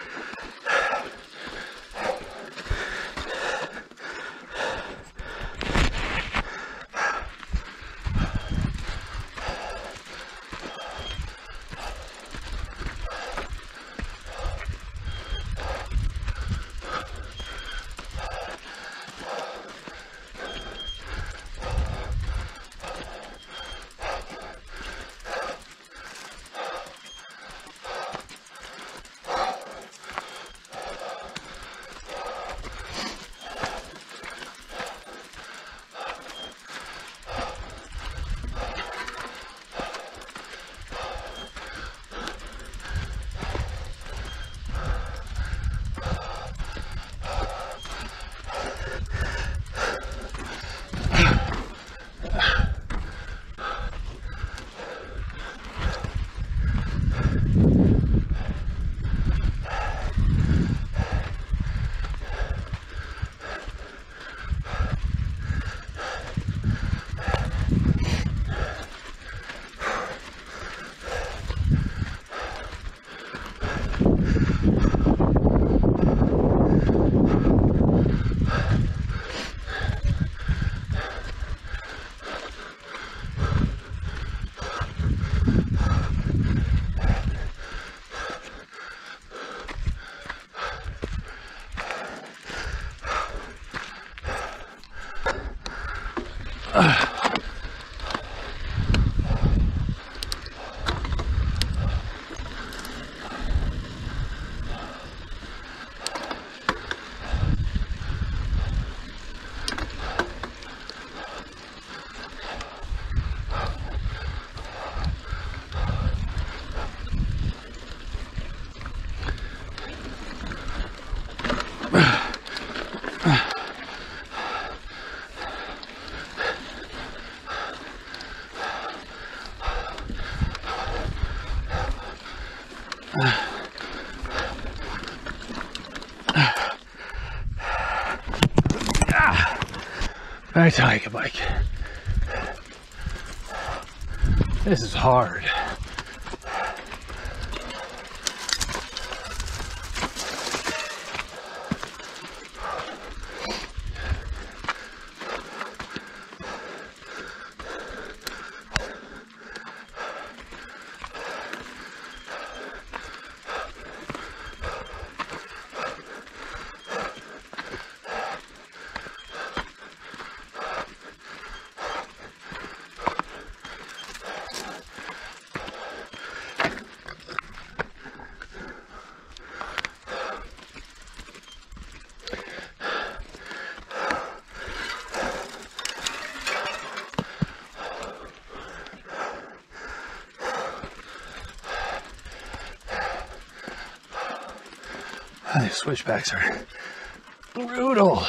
Back to hike a bike. This is hard. These switchbacks are brutal.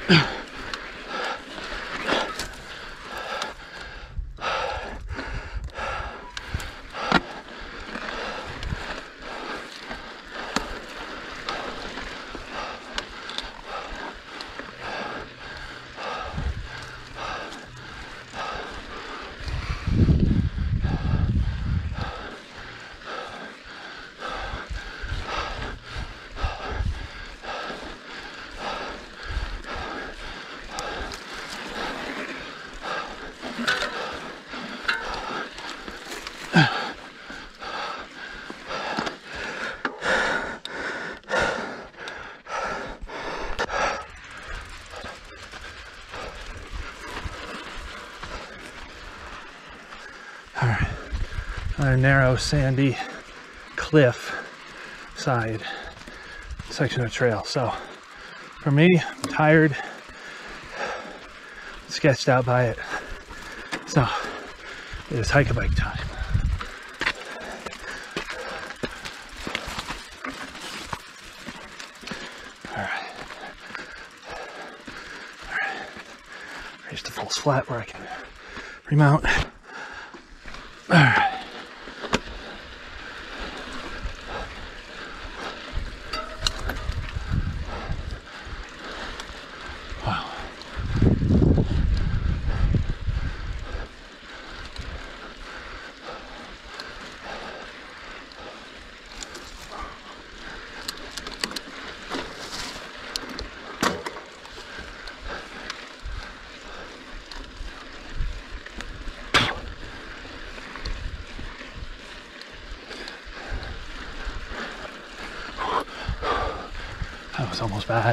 Another narrow, sandy cliff side section of trail. So for me, I'm tired, sketched out by it. So it is hike a bike time. All right. All right. Reach the full flat where I can remount. All right. That was almost bad.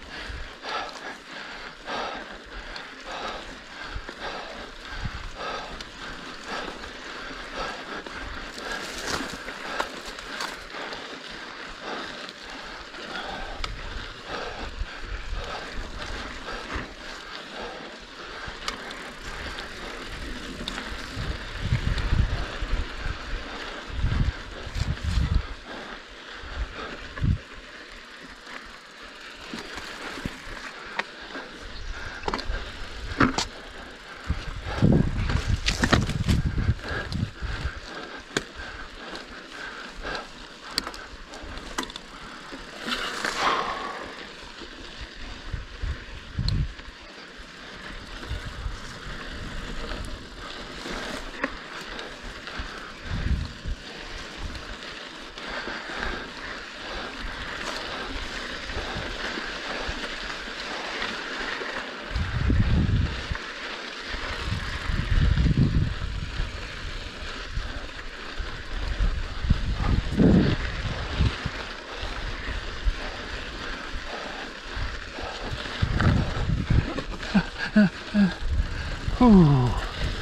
Ooh.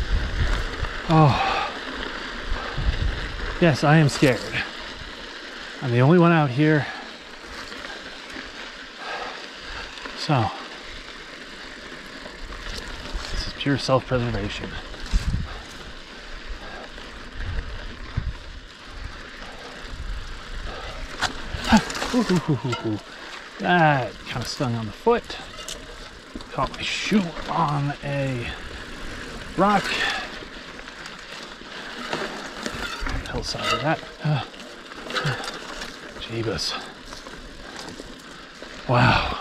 Oh. Yes, I am scared. I'm the only one out here. So, this is pure self-preservation. That kind of stung on the foot. Caught my shoe on a rock. Hillside of that. Uh, Jeebus. Wow.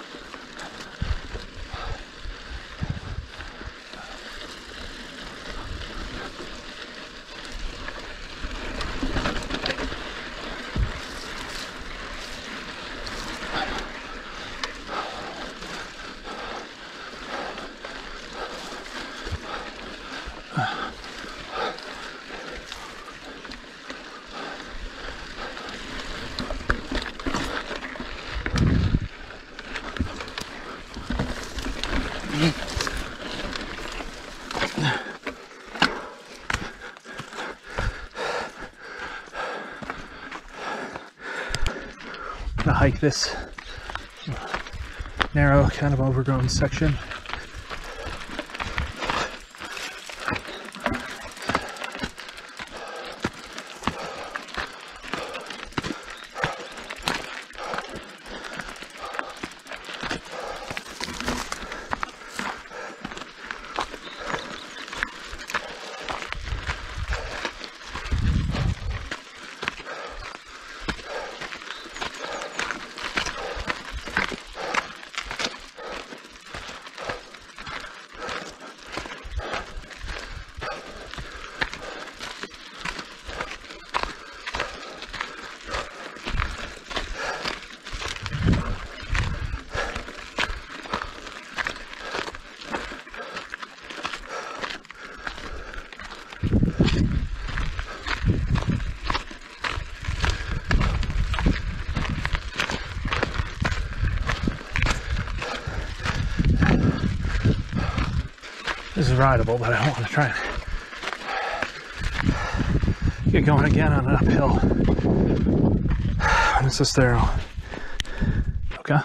Gonna hike this narrow, kind of overgrown section. This is rideable, but I don't want to try and get going again on an uphill. And it's just there. Okay.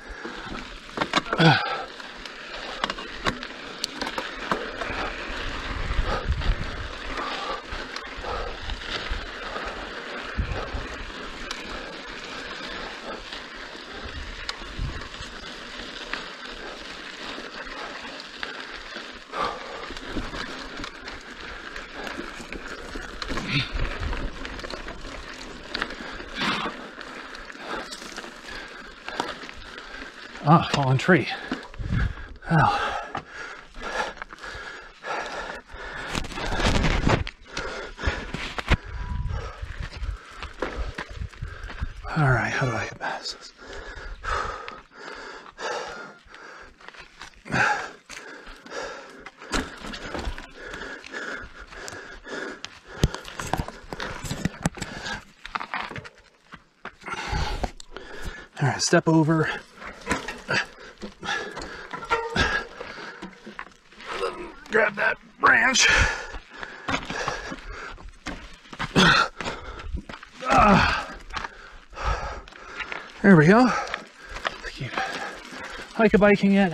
Ah, fallen tree. Oh. All right, how do I get past this? All right, step over. Grab that branch. Ah. There we go. Keep hike-a-biking it.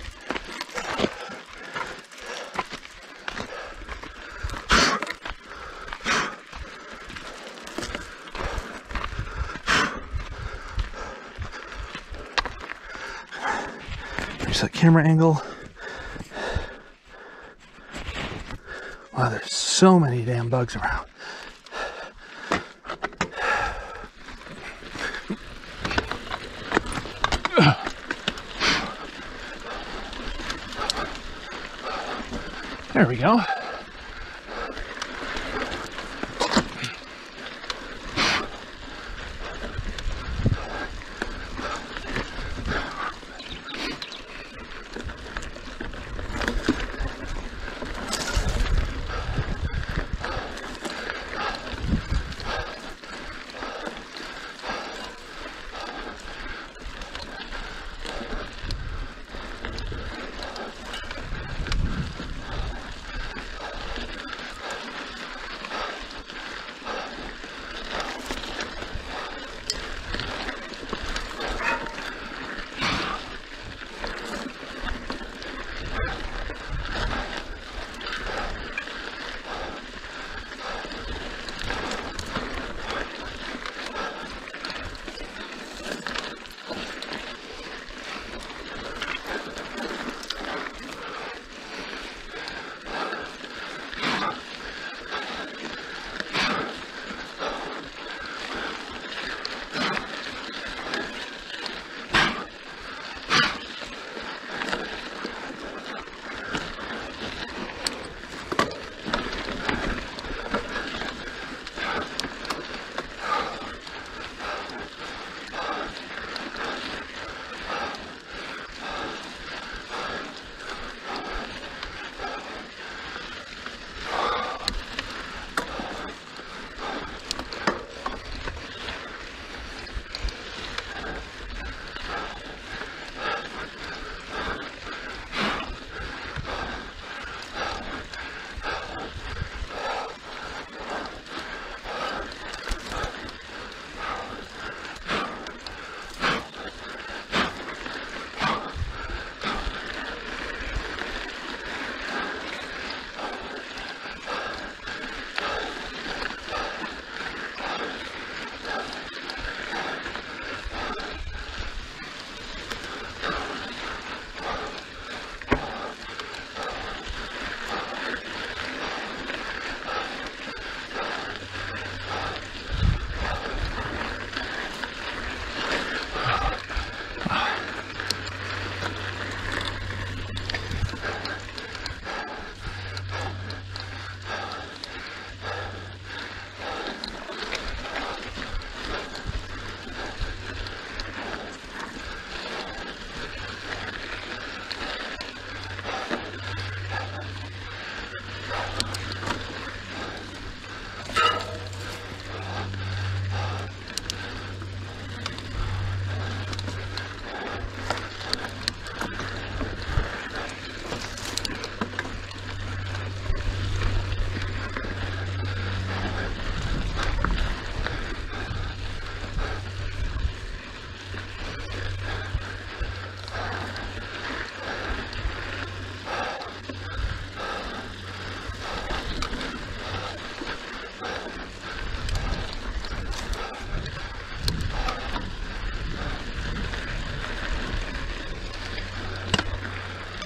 There's that camera angle. Wow, there's so many damn bugs around. There we go.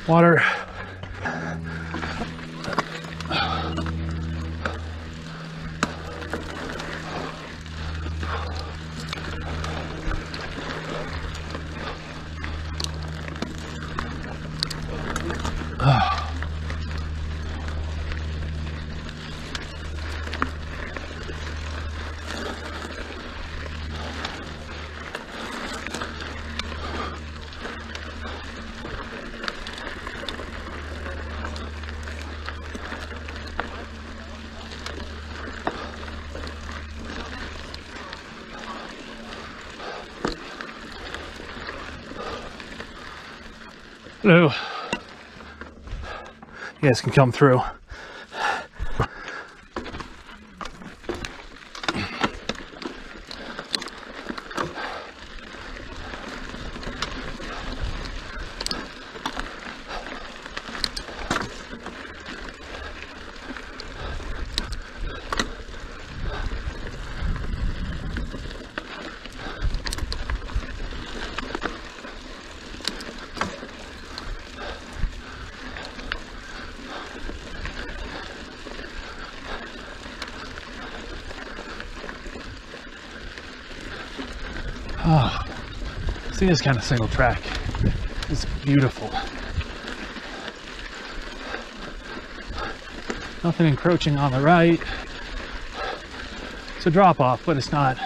Water. Hello. You guys can come through. Oh, this thing is kind of single track. It's beautiful. Nothing encroaching on the right. It's a drop off, but it's not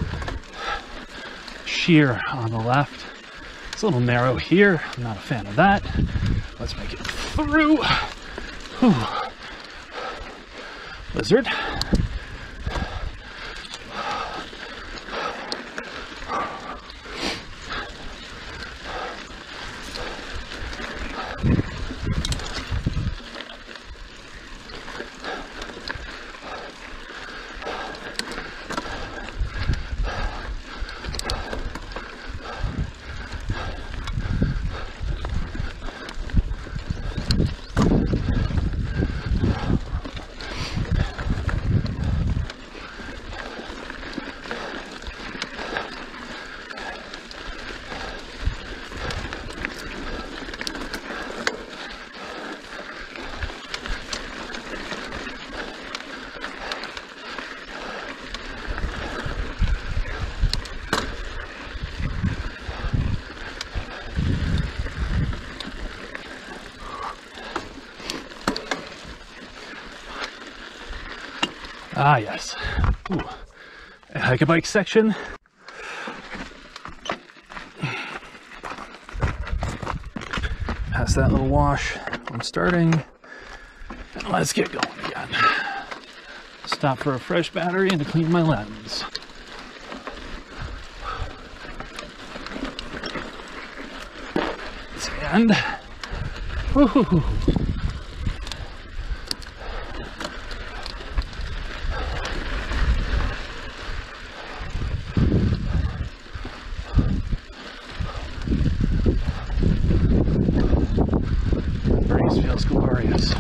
sheer on the left. It's a little narrow here. I'm not a fan of that. Let's make it through. Whew. Lizard. Ah, yes. Ooh. A hike a bike section. Past that little wash. I'm starting. And let's get going again. Stop for a fresh battery and to clean my lens. And woohoo. Breeze feels glorious.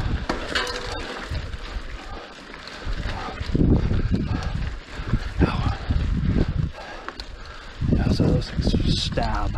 Ow. Yeah, so those things stab.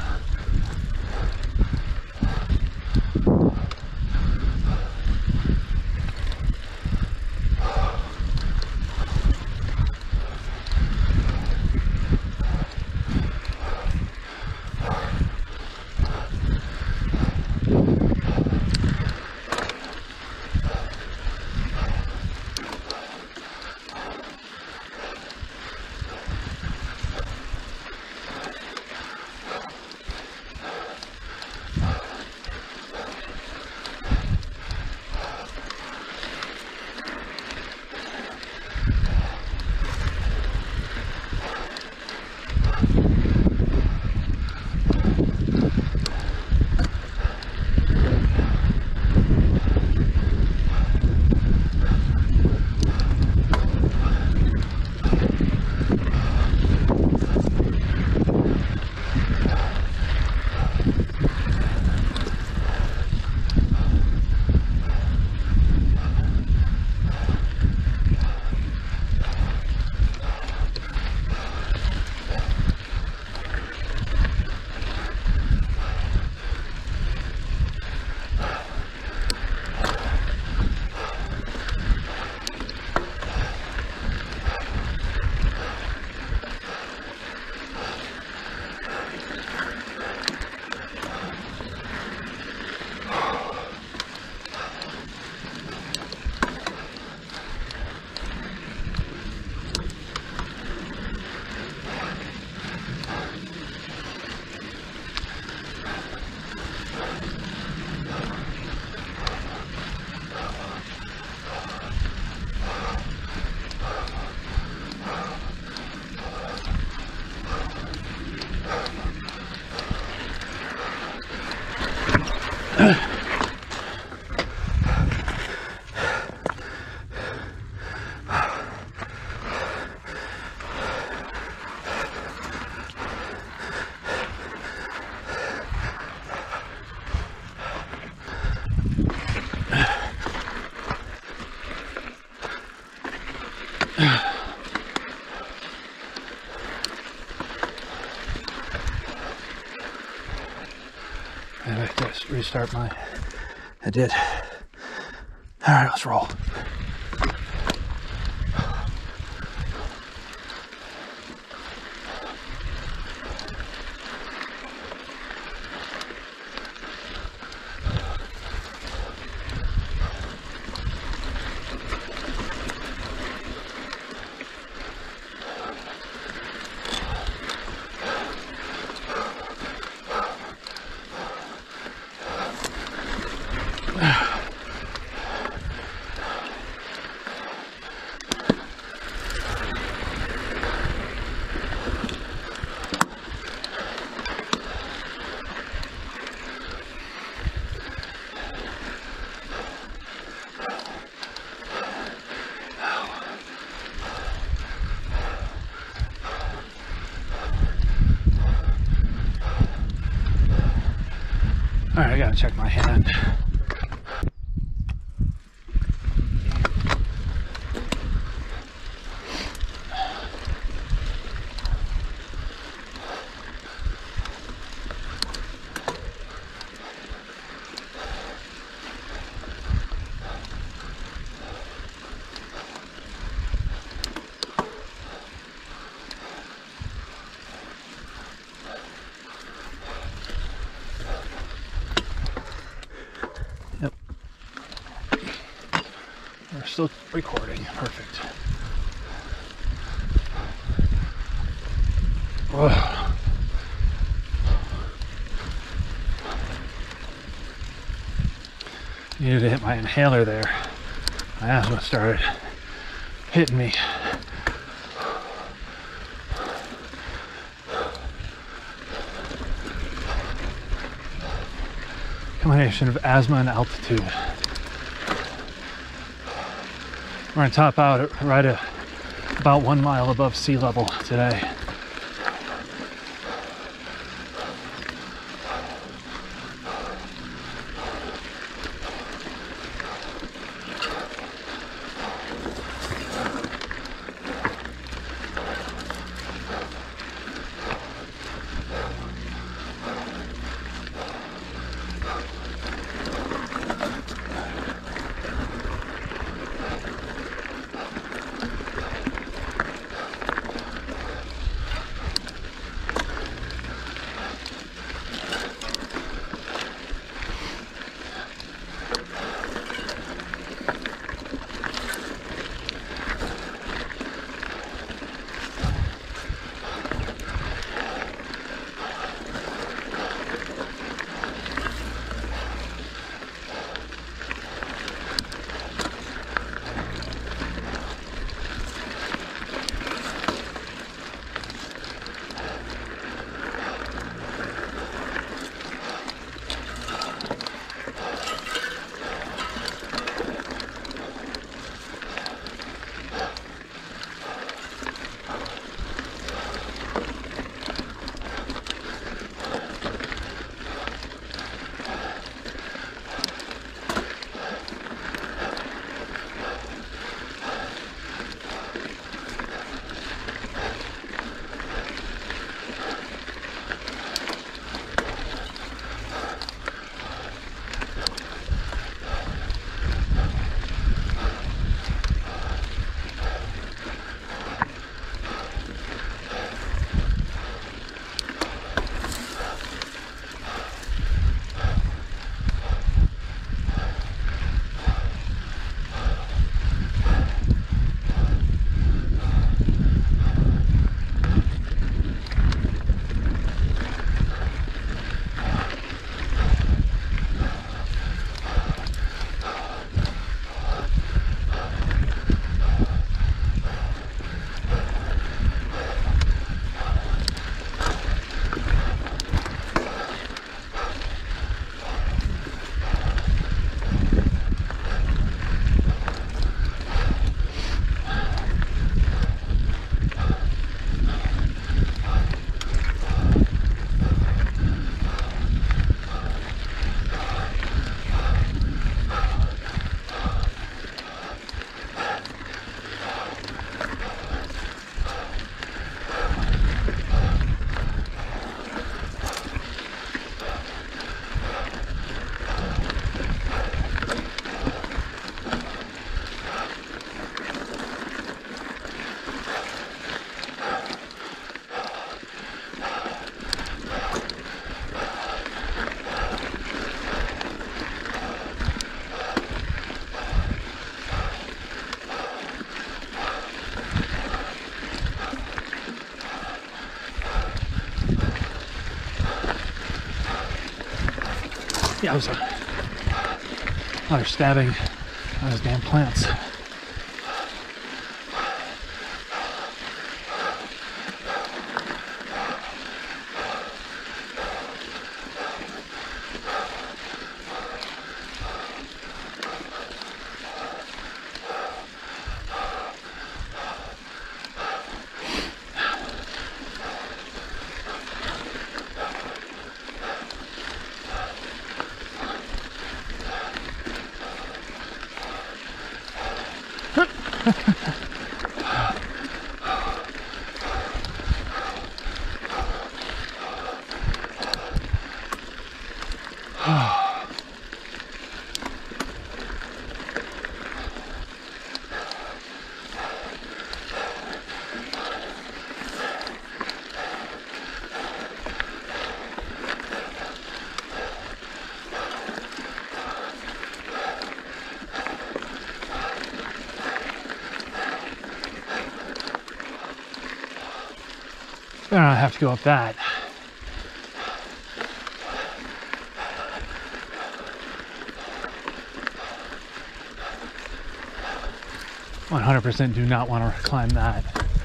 And I just restart my. I did. All right, let's roll. All right, I gotta check my hand. Yep. We're still recording. Perfect. Whoa. Needed to hit my inhaler there. My asthma started hitting me. Combination of asthma and altitude. We're gonna top out at right at about one mile above sea level today. yowza. Oh, they're stabbing those damn plants. I don't have to go up that. one hundred percent do not want to climb that.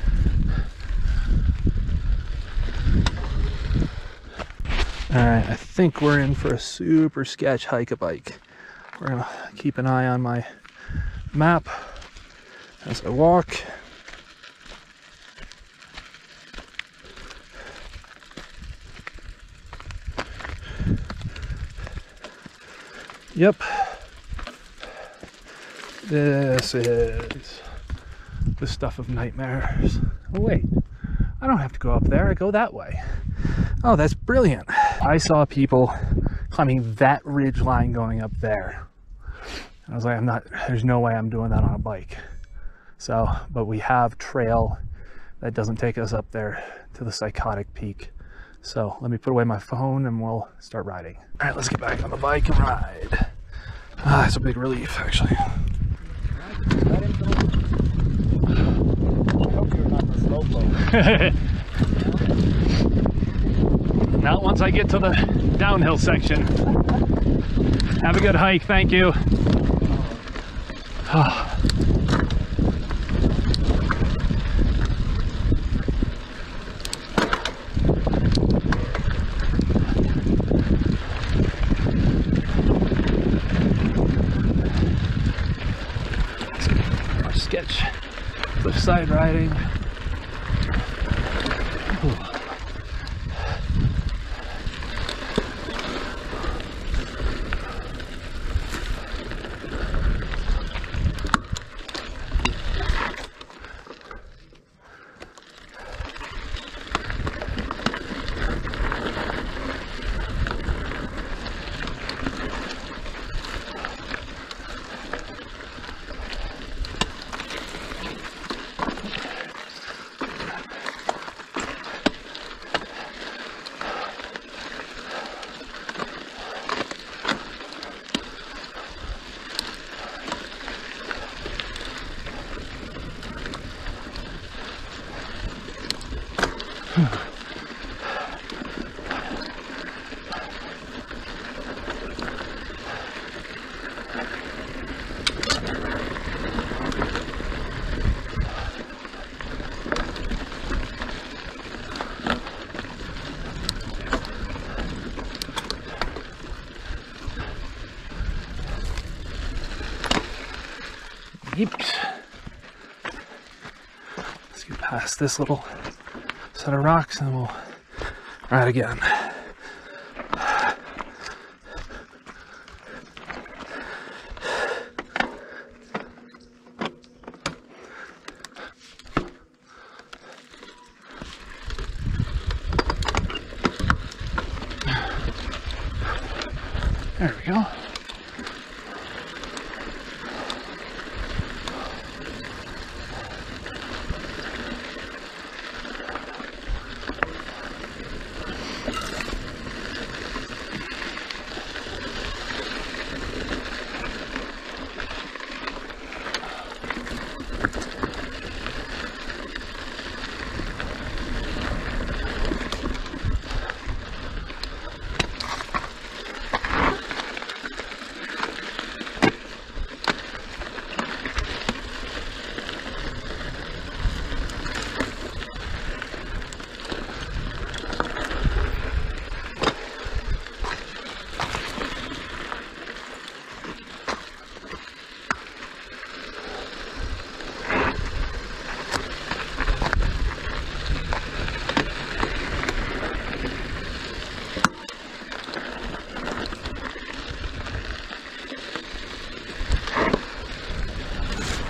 Alright, I think we're in for a super sketch hike-a-bike. We're gonna keep an eye on my map as I walk. Yep. This is the stuff of nightmares. Oh wait, I don't have to go up there, I go that way. Oh, that's brilliant. I saw people climbing that ridge line going up there. I was like, I'm not, there's no way I'm doing that on a bike. So, but we have trail that doesn't take us up there to the psychotic peak. So let me put away my phone and we'll start riding. All right, let's get back on the bike and ride. Ah, it's a big relief, actually. Not once I get to the downhill section. Have a good hike, thank you. Oh. Sketch, cliffside riding. Ooh. Yeeps. Let's get past this little set of rocks and we'll ride again. There we go.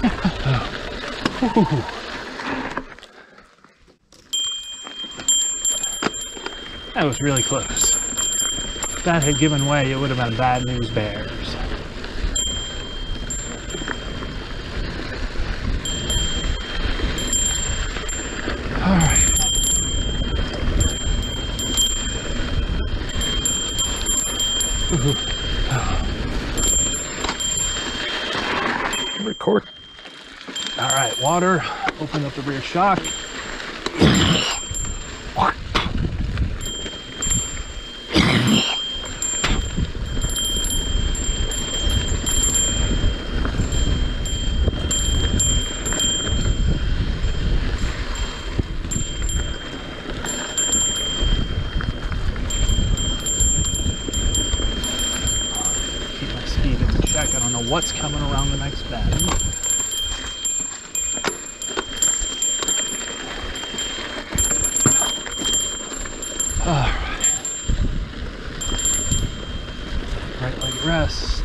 That was really close. If that had given way, it would have been bad news bears. All right. Record. All right, water. Open up the rear shock. Keep my speed in check. I don't know what's coming around the next bend. All right. Right leg rest.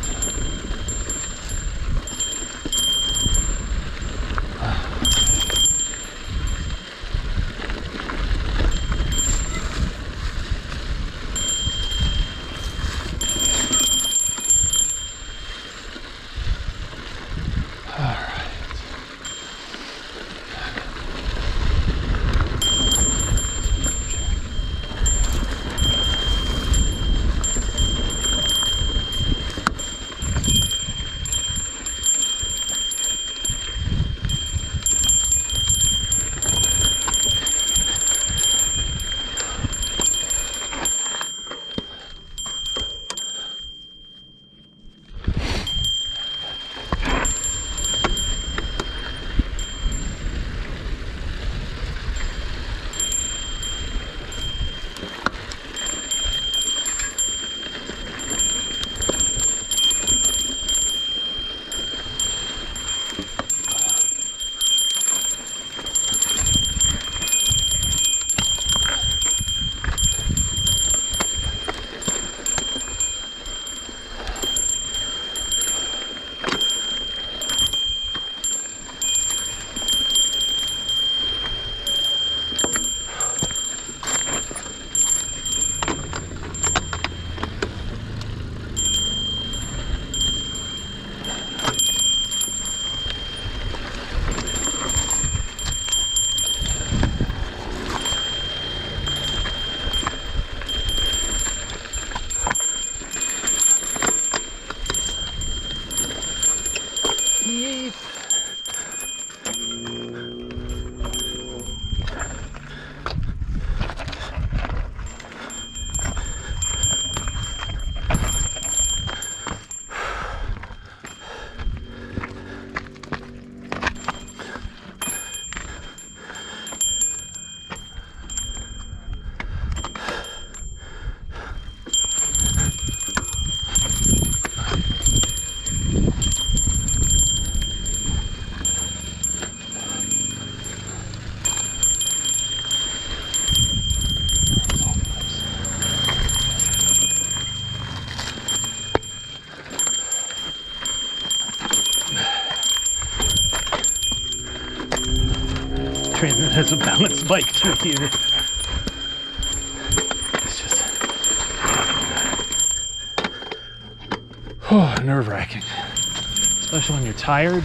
Train that has a balanced bike through here. It's just oh, nerve-wracking, especially when you're tired.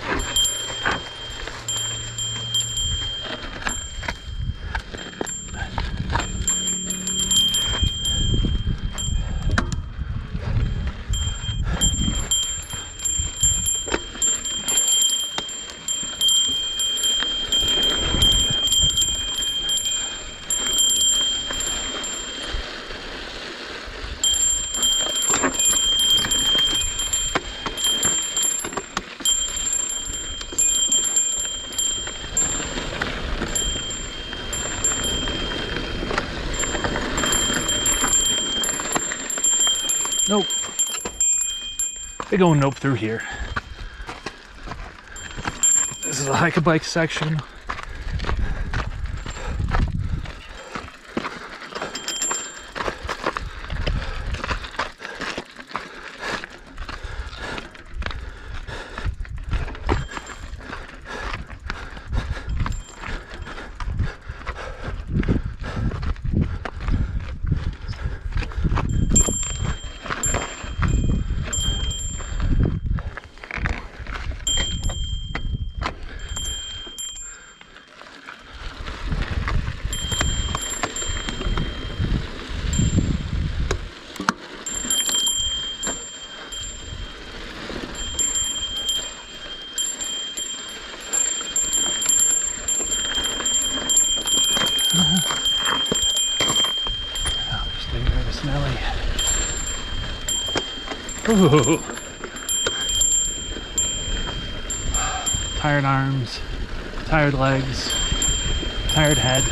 Nope. They go nope through here. This is a hike-a-bike section. Ooh. Tired arms, tired legs, tired head.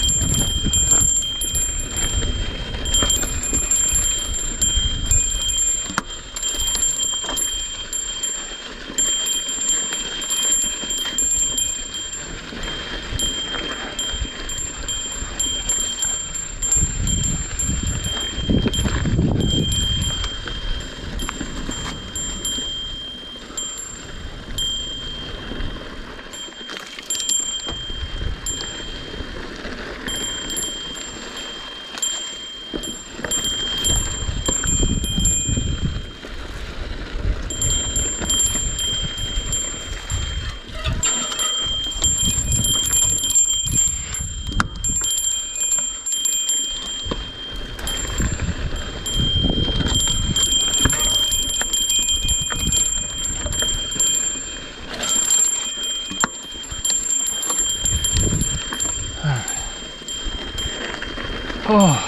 Oh.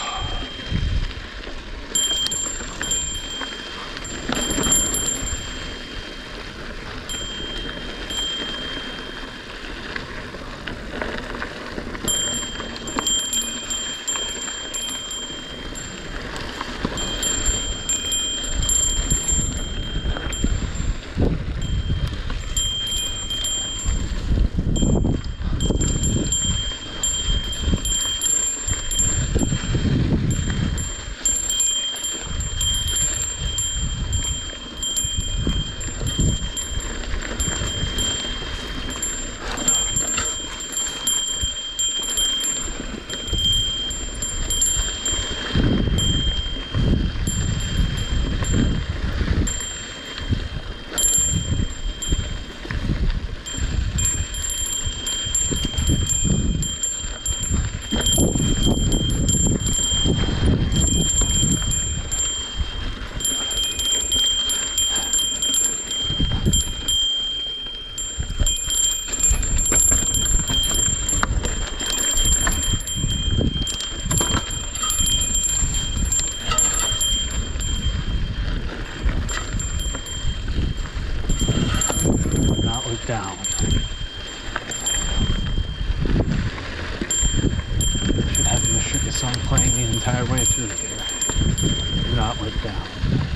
Down. Should have the Sugar song playing the entire way through here. Do not look down.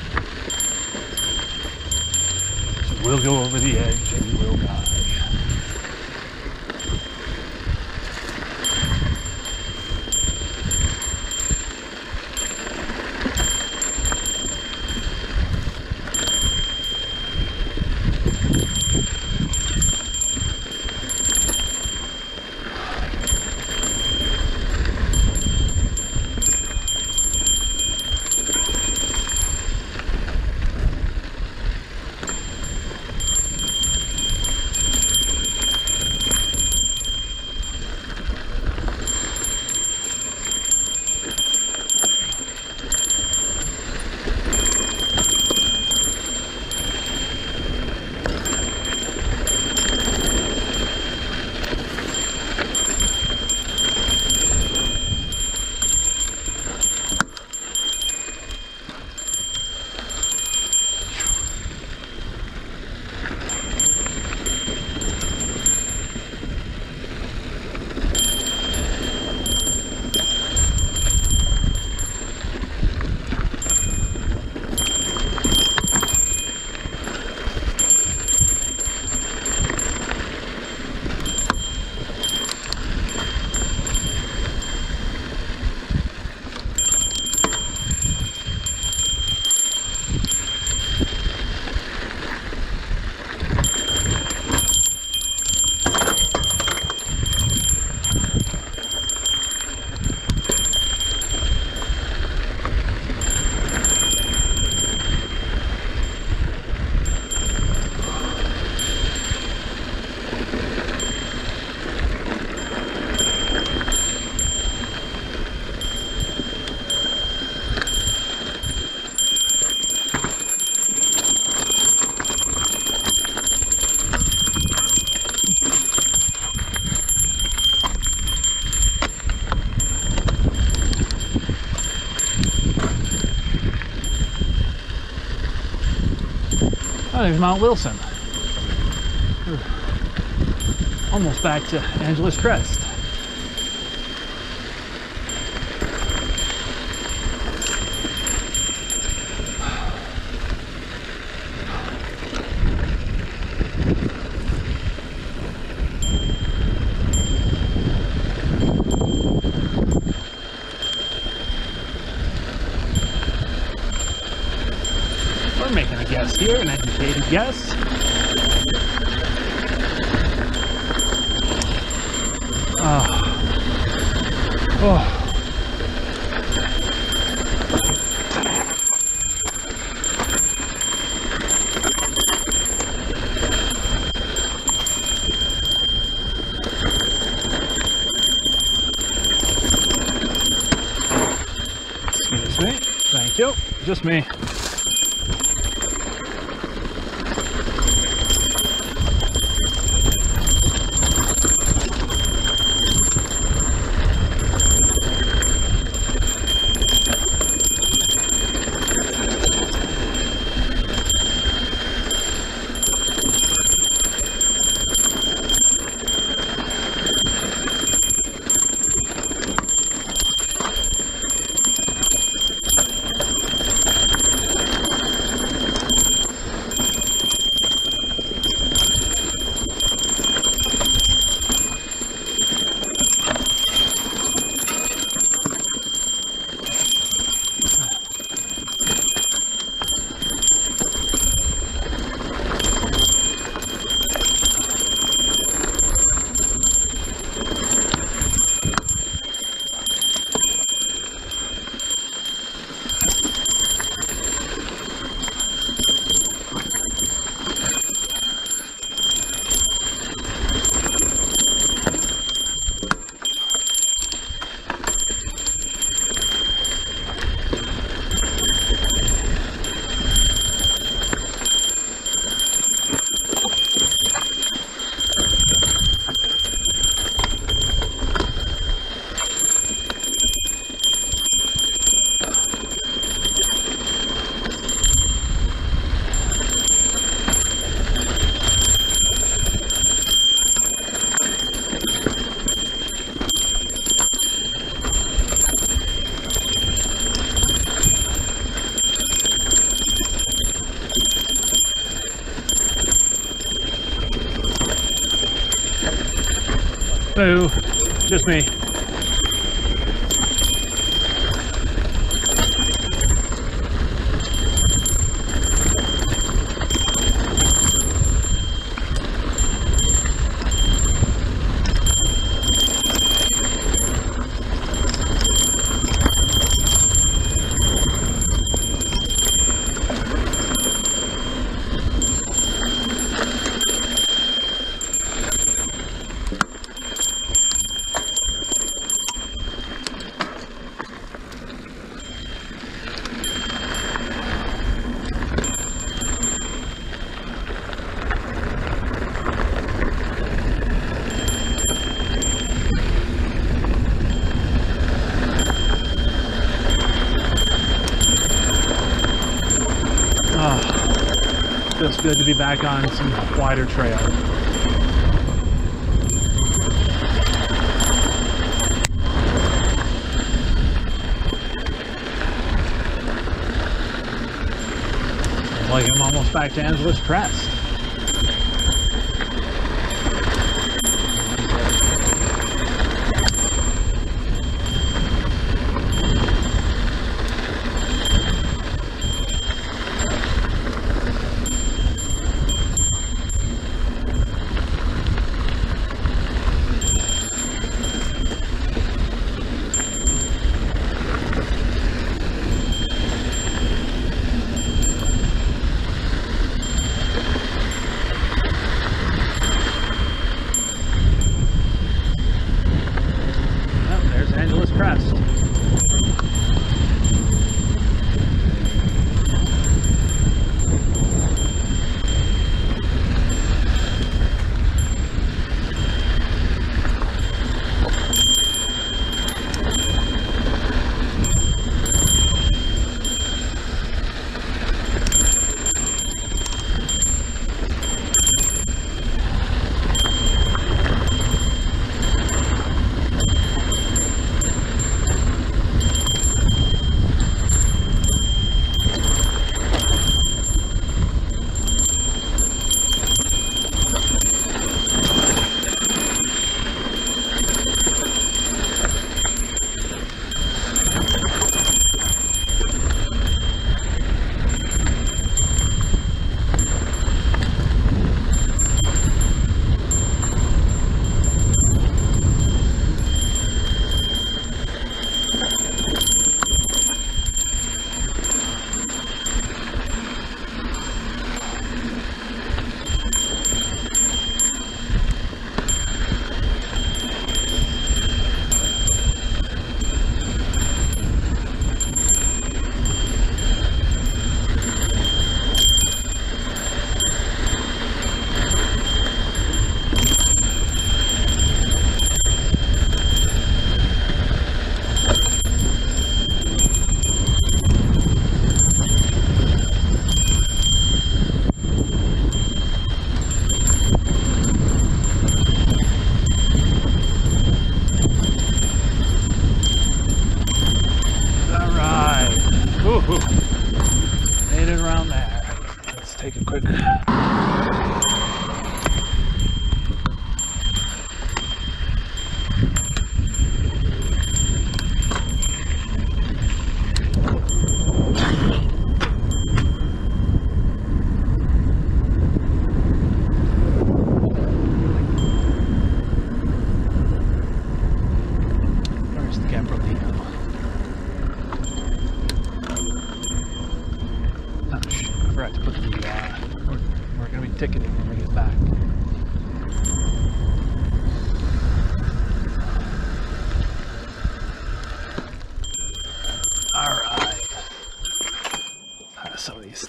So we'll go over the edge and we'll die. Oh, there's Mount Wilson. We're almost back to Angeles Crest. We're making a guess here, an educated guess. Oh. Oh. Excuse me. Thank you. Just me. Boo. Just me. Feels good to be back on some wider trail. Like I'm almost back to Angeles Crest.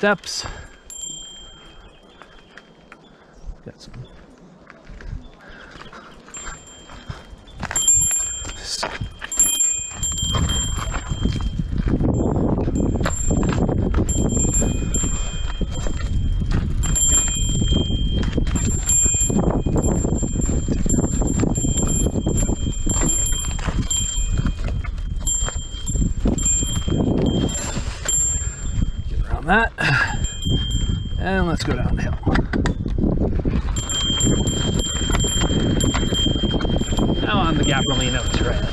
steps. Got some. Get around that. And let's go downhill. Now on the Gabrielino Trail.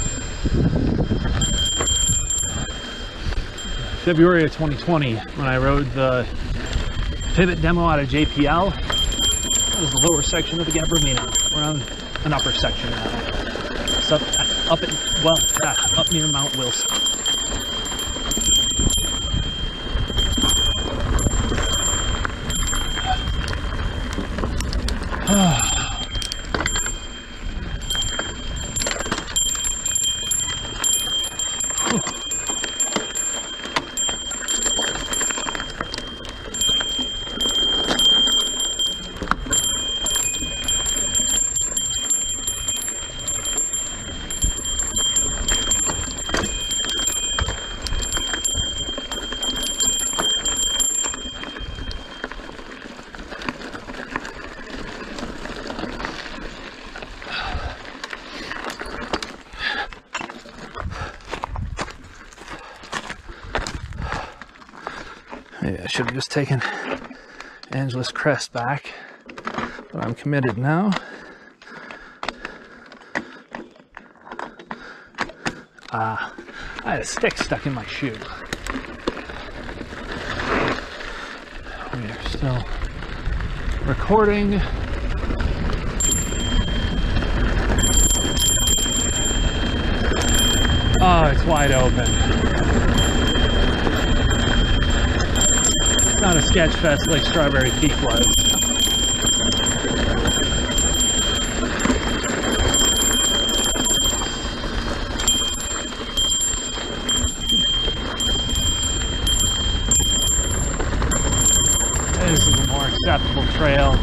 February of twenty twenty, when I rode the pivot demo out of J P L, that was the lower section of the Gabrielino. We're on an upper section now. It's up, up at, well, yeah, up near Mount Wilson. Maybe I should have just taken Angeles Crest back, but I'm committed now. Ah, I had a stick stuck in my shoe. We are still recording. Oh, it's wide open. Not a sketch fest like Strawberry Peak was. This is a more acceptable trail.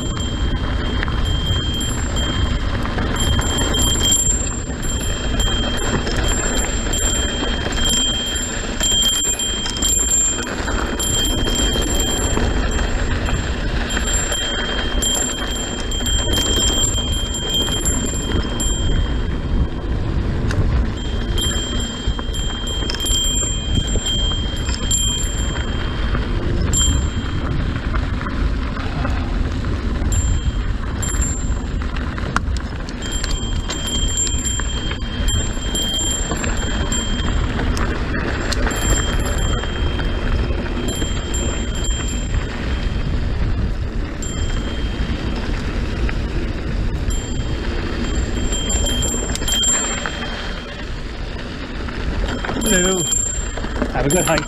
Hello. Have a good hike.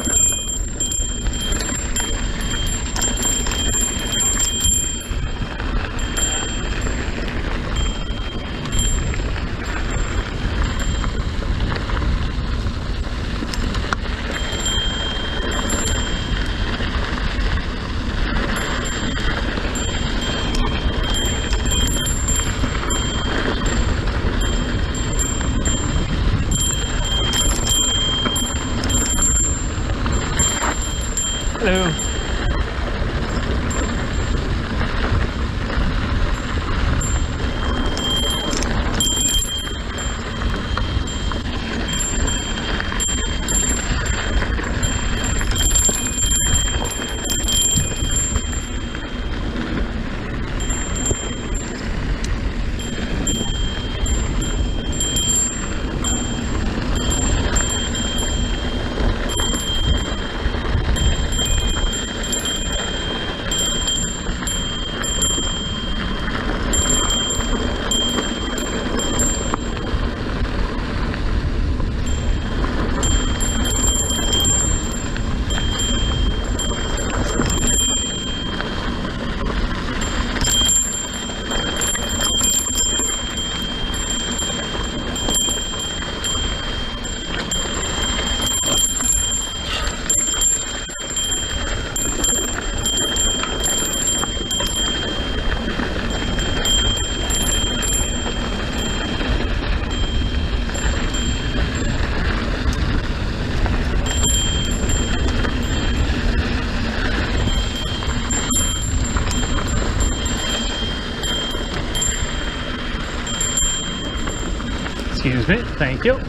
Excuse me, thank you.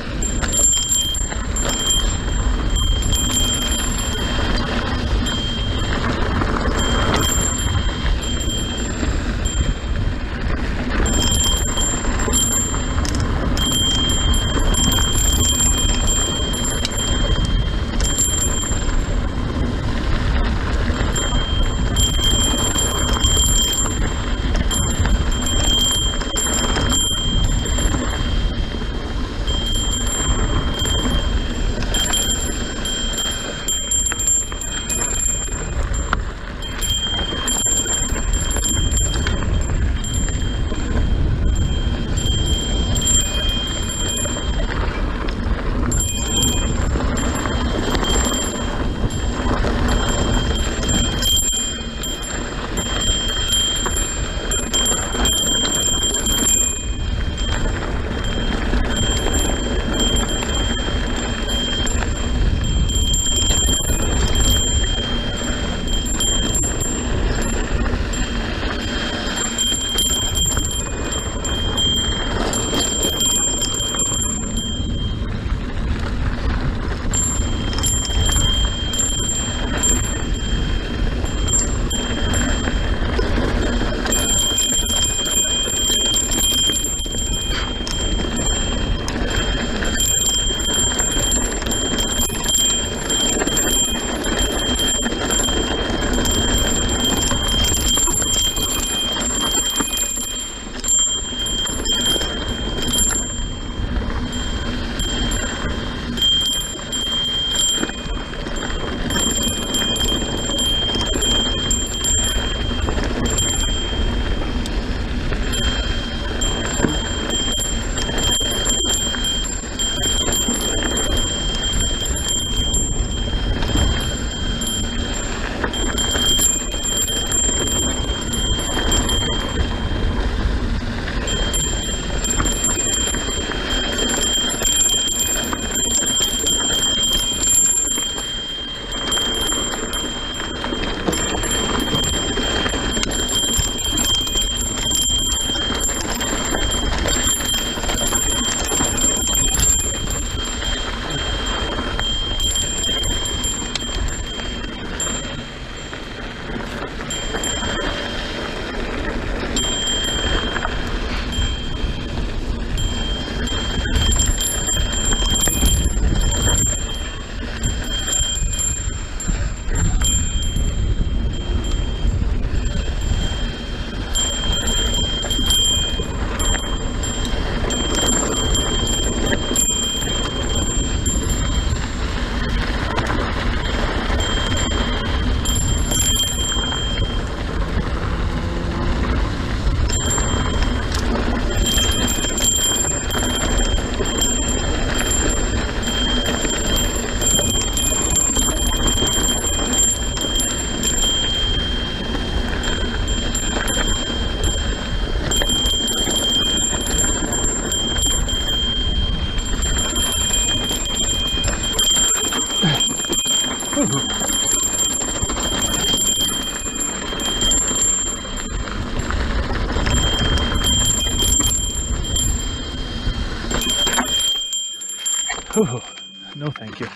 Whew. No, thank you.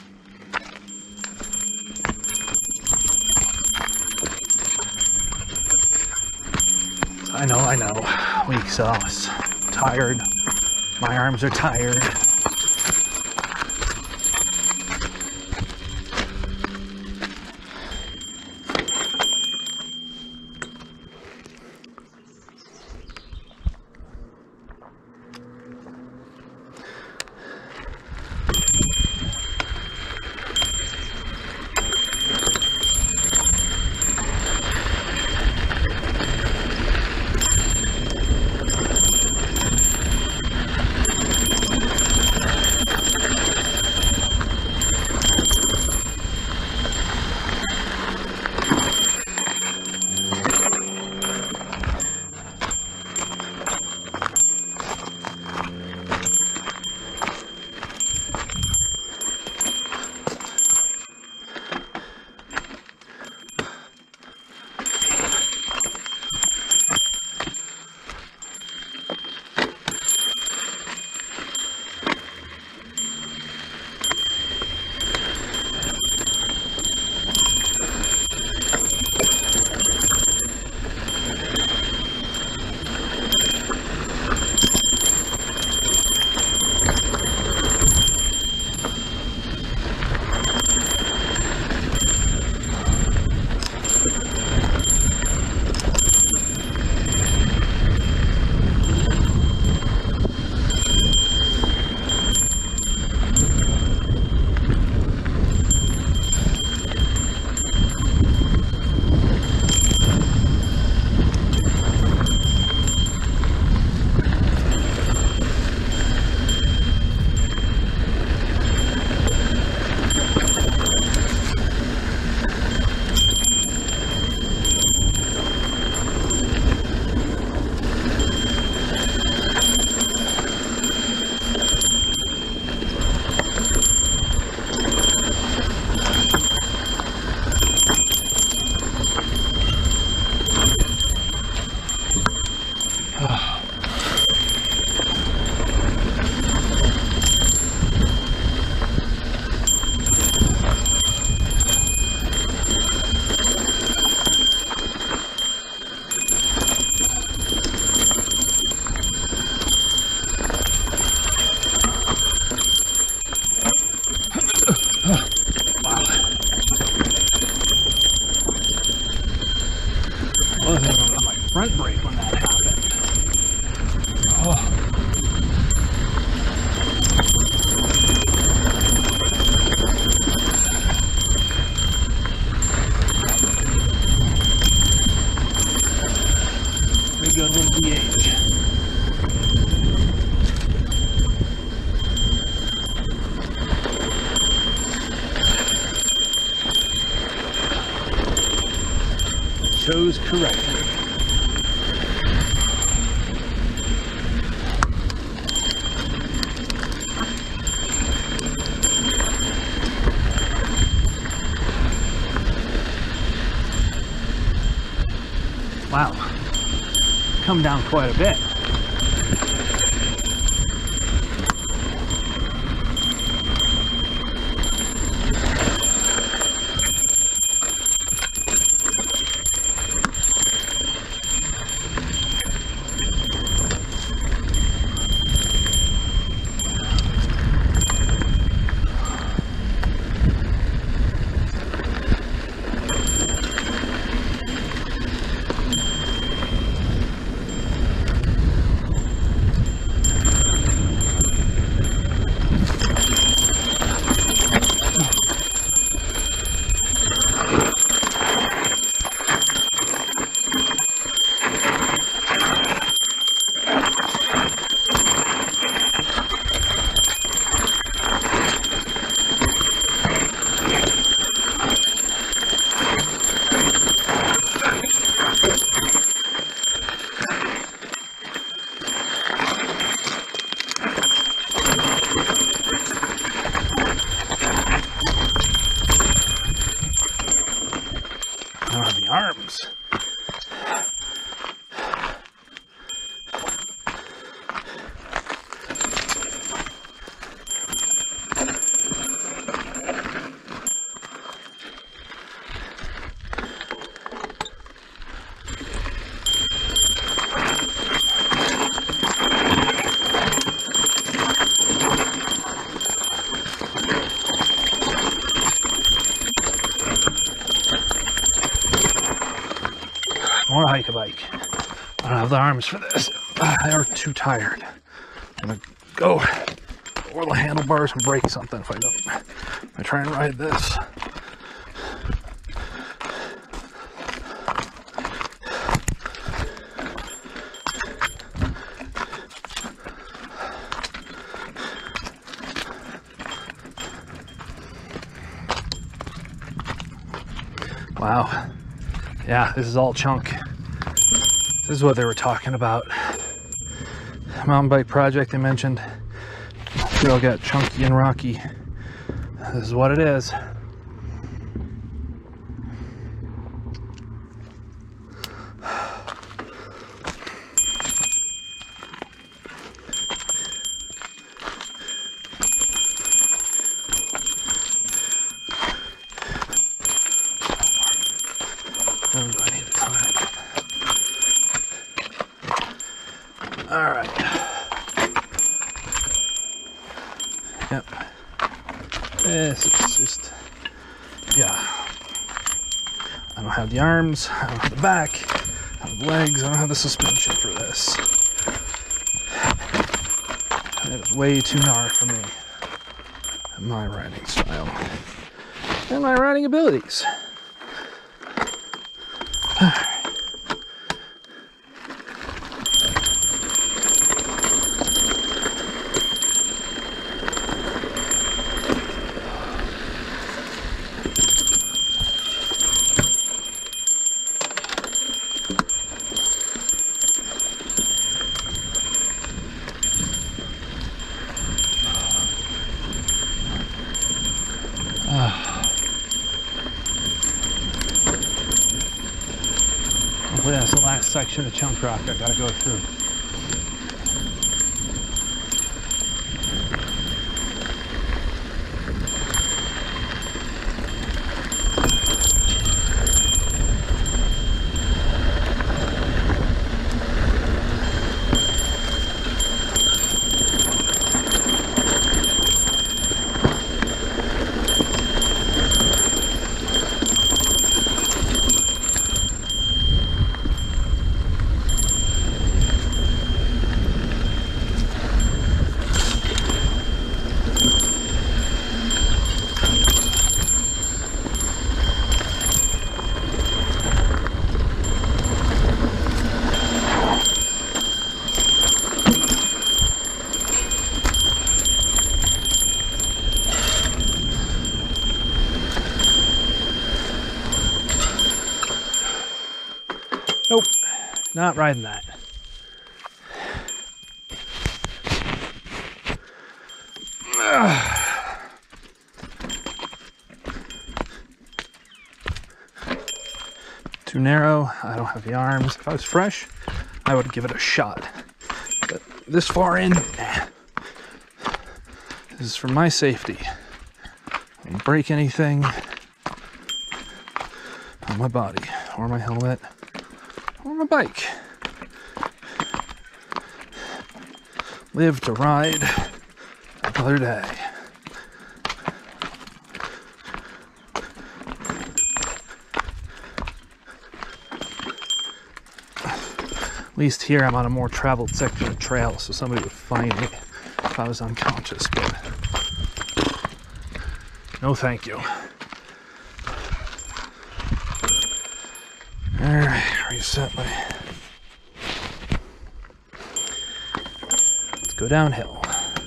I know, I know. Weak sauce. Tired. My arms are tired. gauge. Chose correctly. Wow, come down quite a bit. Now the arms. Or hike a bike. I don't have the arms for this. They're too tired. I'm gonna go, or the handlebars can break something if I don't. If I try and ride this. Wow. Yeah, this is all chunk. This is what they were talking about. Mountain bike project they mentioned. Trail got chunky and rocky. This is what it is. Oh, I need to climb. All right. Yep. This is just, yeah. I don't have the arms, I don't have the back, I don't have the legs, I don't have the suspension for this. It is way too gnarly for me. And my riding style. And my riding abilities. Hopefully that's the last section of chunk rock I gotta go through. Not riding that. Too narrow. I don't have the arms. If I was fresh, I would give it a shot. But this far in, nah. This is for my safety. I don't break anything on my body, or my helmet, or my bike. Live to ride another day. At least here I'm on a more traveled section of trail, so somebody would find me if I was unconscious, but no thank you. Alright, reset my... Let's go downhill.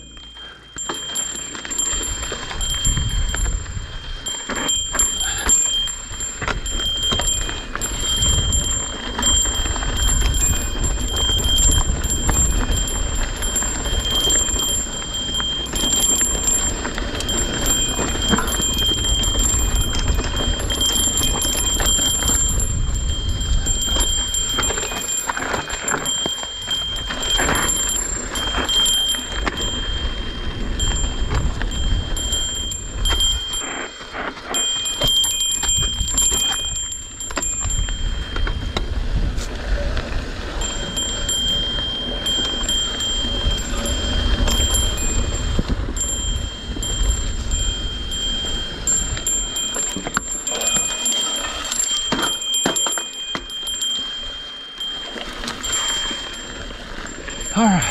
All right.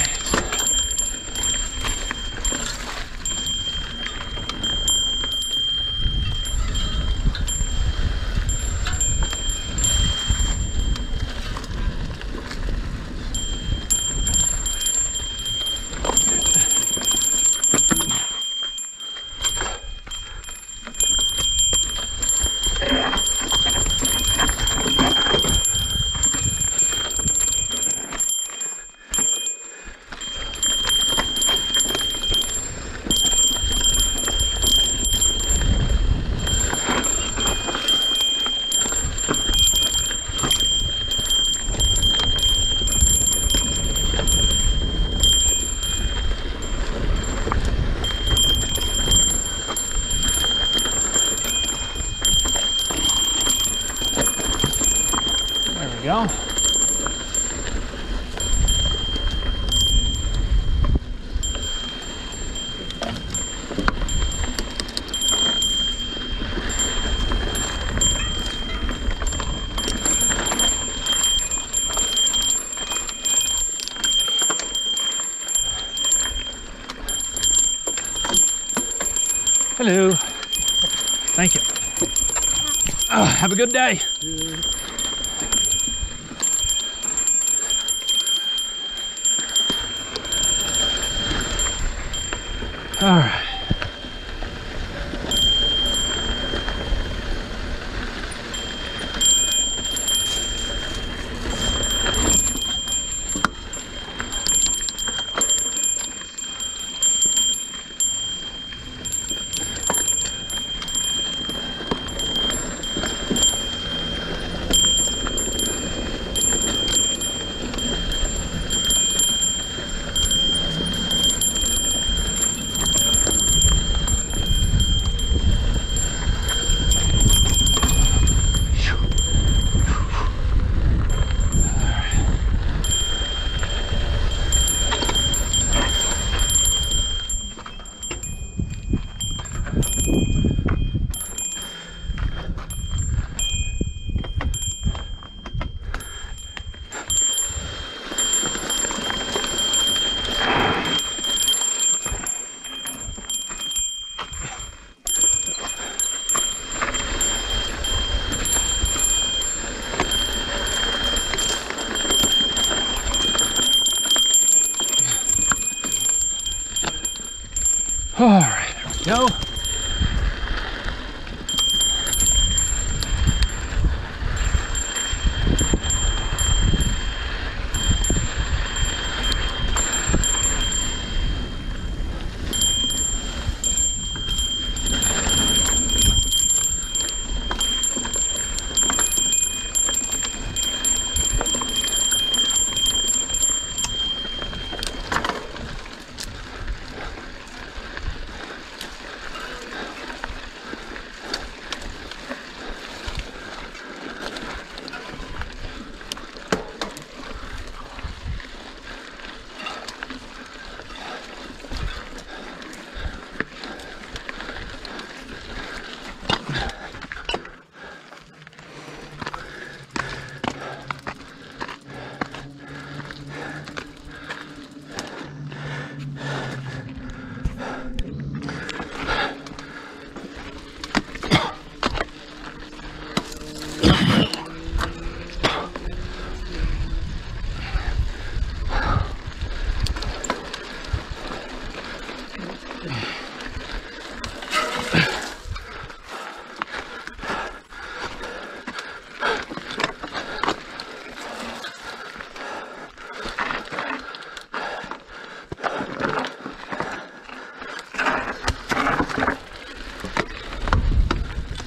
Go. Hello. Thank you. Oh, have a good day. Yeah. All right. All right, there we go.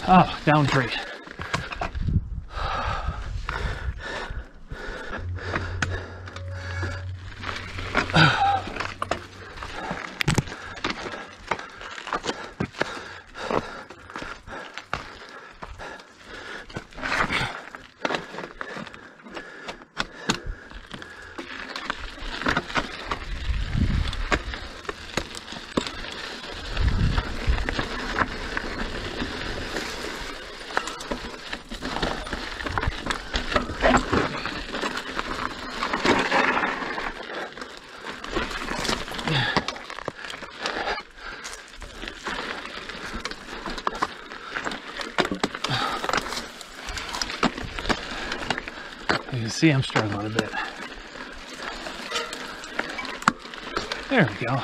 Oh, down tree. You can see I'm struggling a bit. There we go.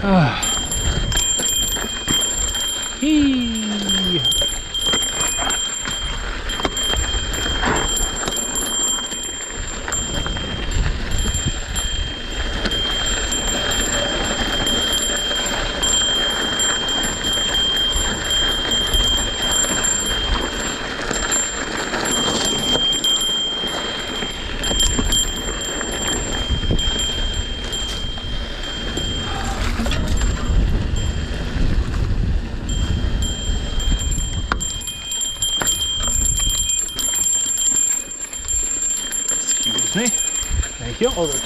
Hee. Excuse me. Thank you. Oh,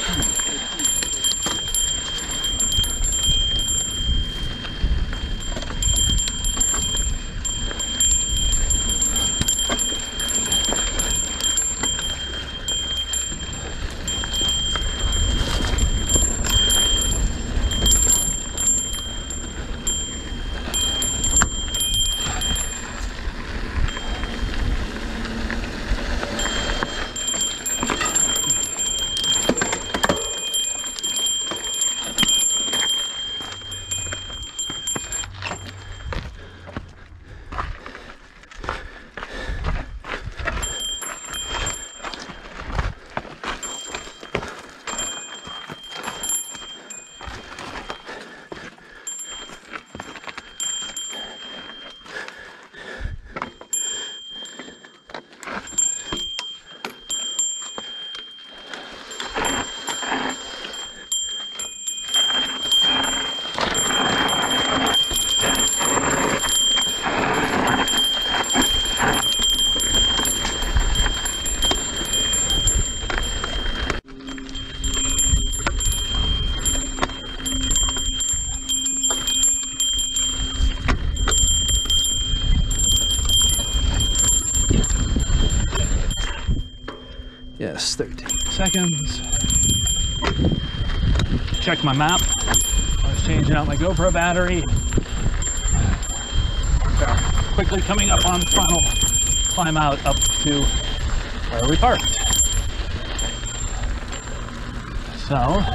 yes, thirteen seconds. Check my map. I was changing out my GoPro battery. So, quickly coming up on the final climb out up to where we parked. So,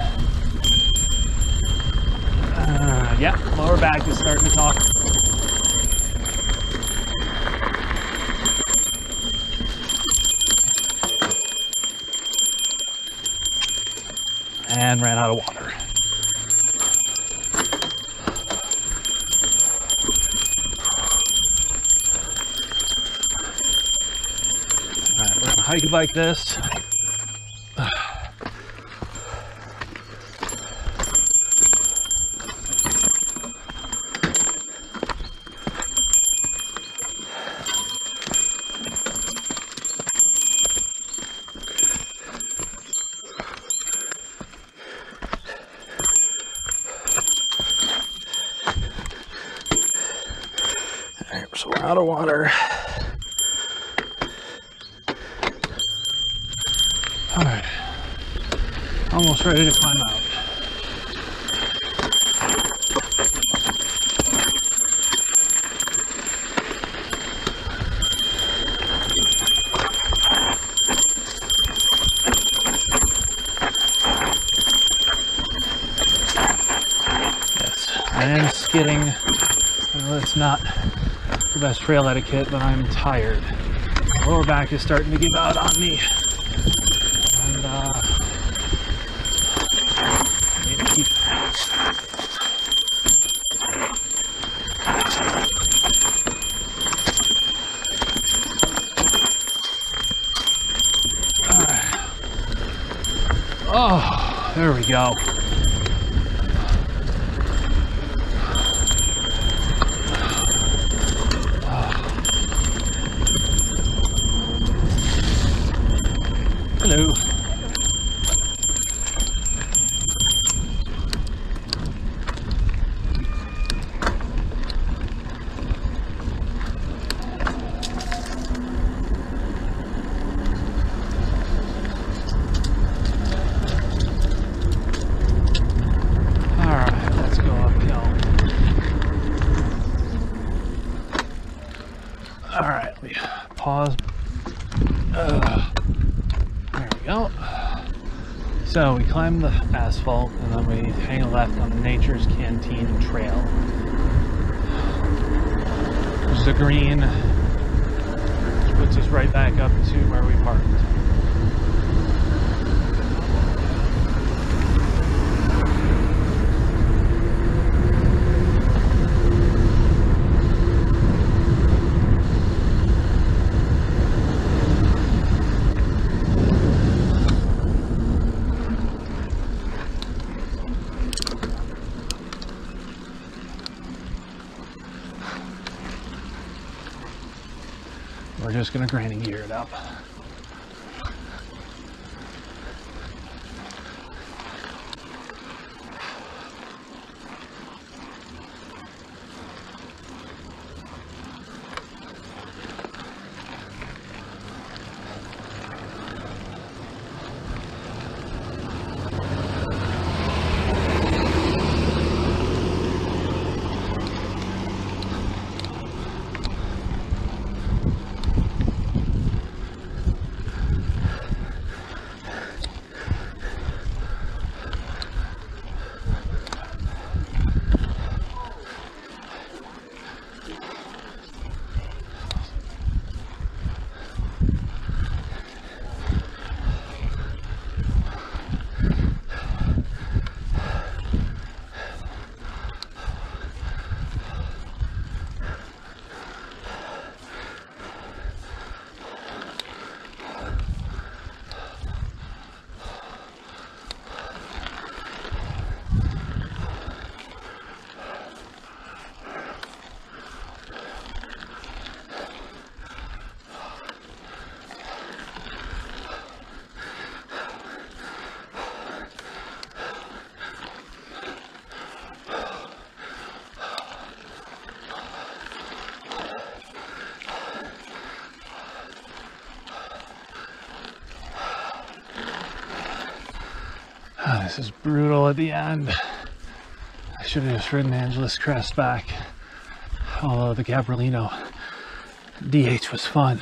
uh, yeah, lower back is starting to talk. And ran out of water. All right, we're gonna hike it like this. So we're out of water. All right, almost ready to climb out. Yes, I am skidding. Well, it's not the best trail etiquette, but I'm tired. Lower back is starting to give out on me. And uh I need to keep all right. Oh, there we go. Hello. So we climb the asphalt and then we hang a left on the Nature's Canteen Trail. There's the green, which puts us right back up to where we parked. We're just gonna granny gear it up. Oh, this is brutal at the end. I should have just ridden Angeles Crest back. Although the Gabrielino D H was fun.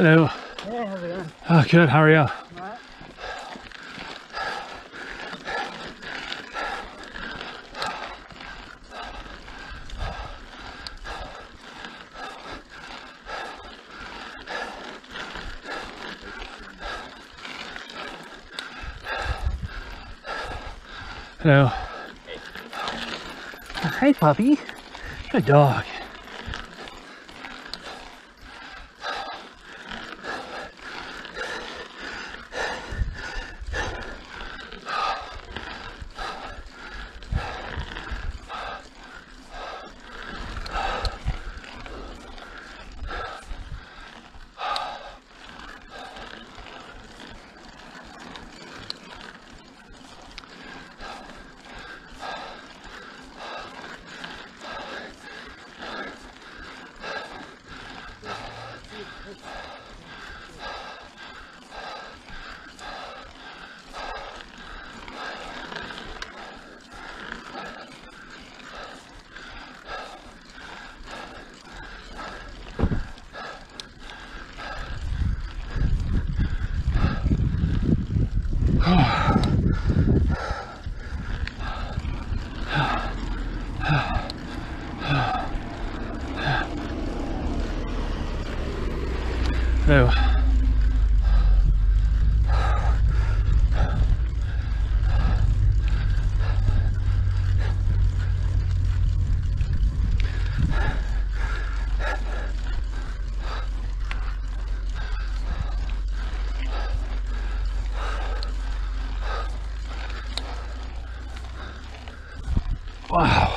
Hello. Hey, how's it going? Oh, good. How are you? Right. Hello. Hey, puppy. Good dog. Hello. Wow.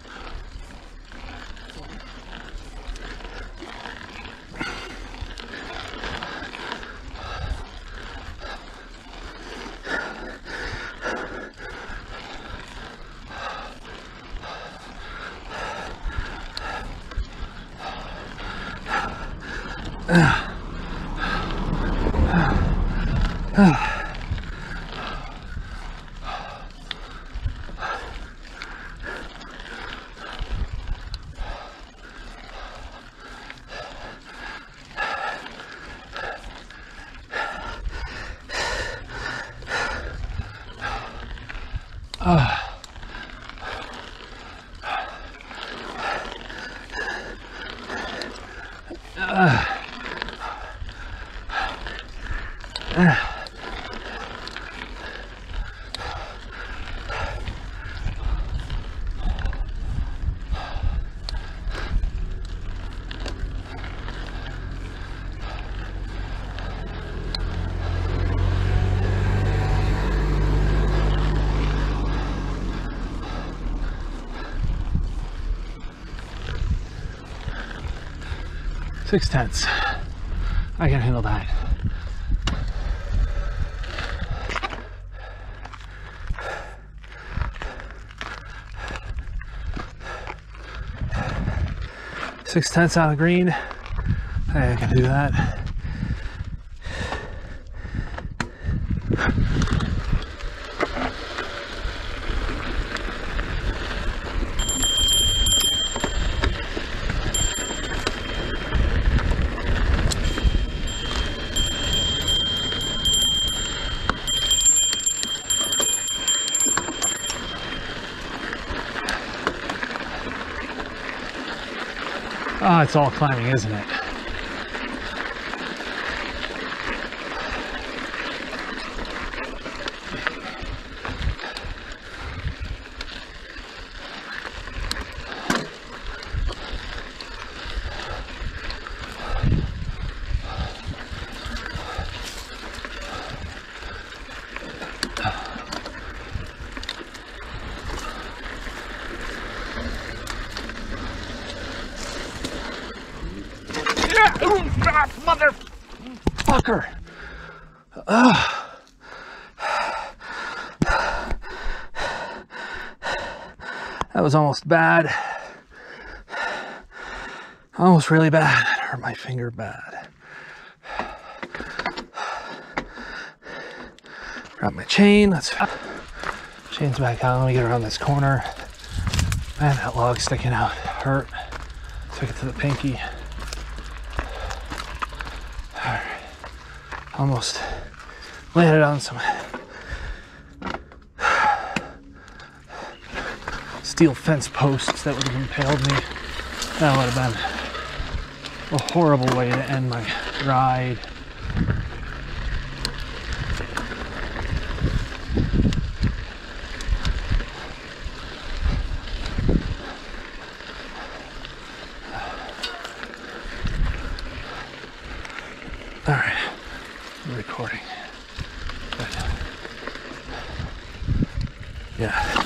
Six tenths. I can handle that. Six tenths out of green. I can do that. Oh, it's all climbing, isn't it? Motherfucker! Ugh. That was almost bad. Almost really bad. It hurt my finger bad. Grab my chain. Let's chain's back on. Let me get around this corner. Man, that log sticking out hurt. Took it to the pinky. All right. Almost landed on some steel fence posts that would have impaled me. That would have been a horrible way to end my ride. All right, I'm recording. But, yeah.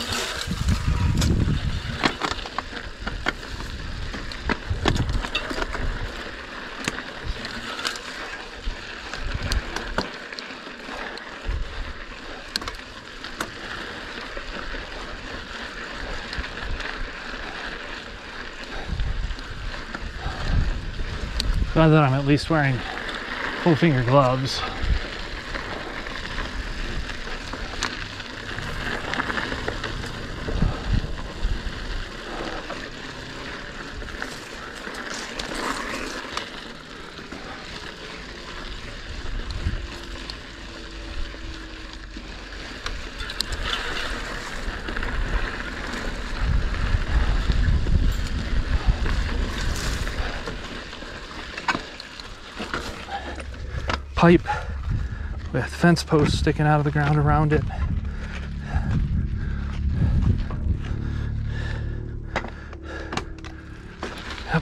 Glad that I'm at least wearing full finger gloves. Pipe with fence posts sticking out of the ground around it. Yep.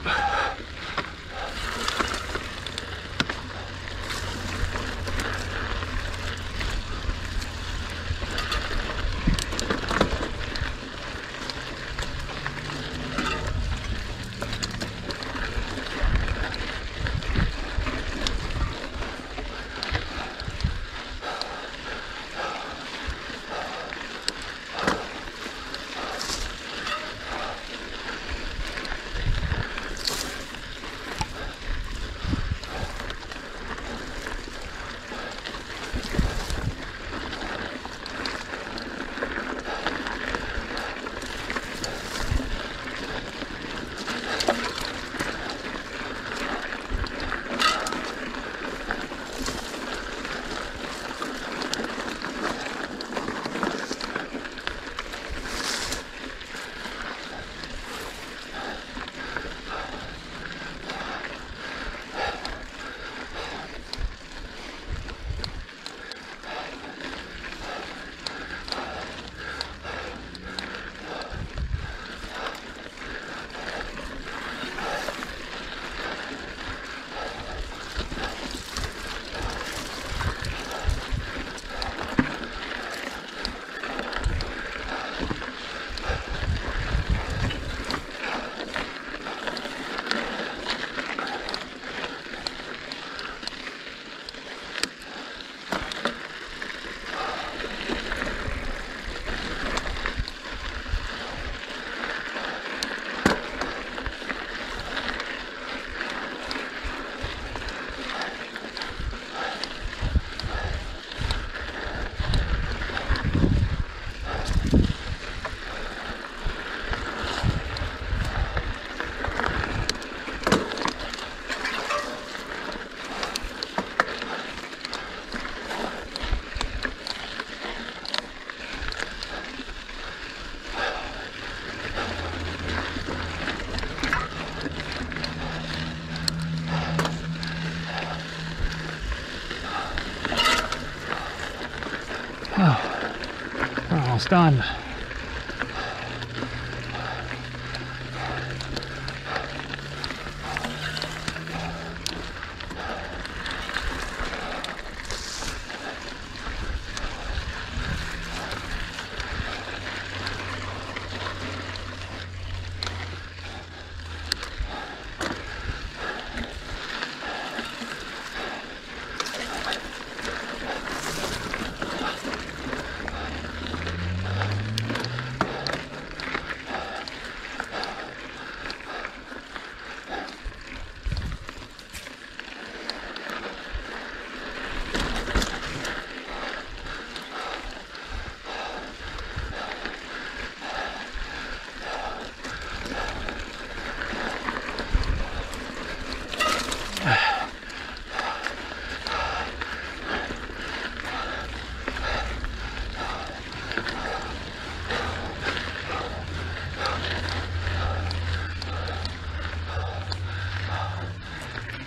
Oh, we're almost done.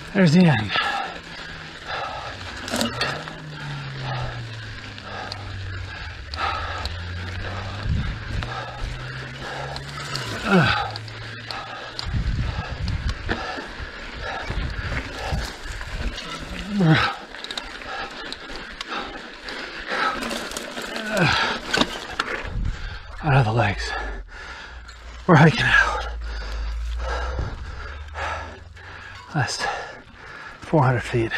There's the end. Ugh. Out of the legs. We're hiking out. Last four hundred feet.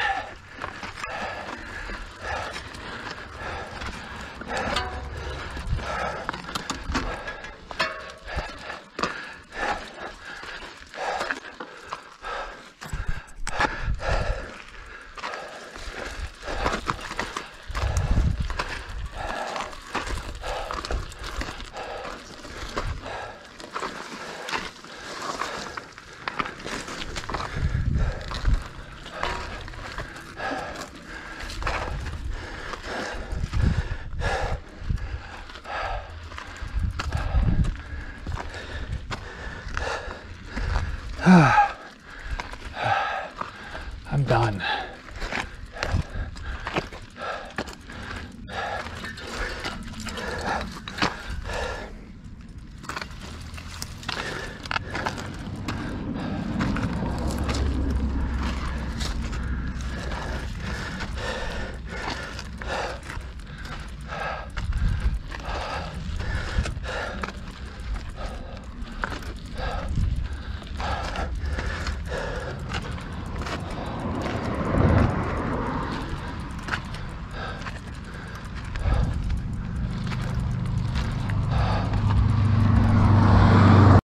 Ah.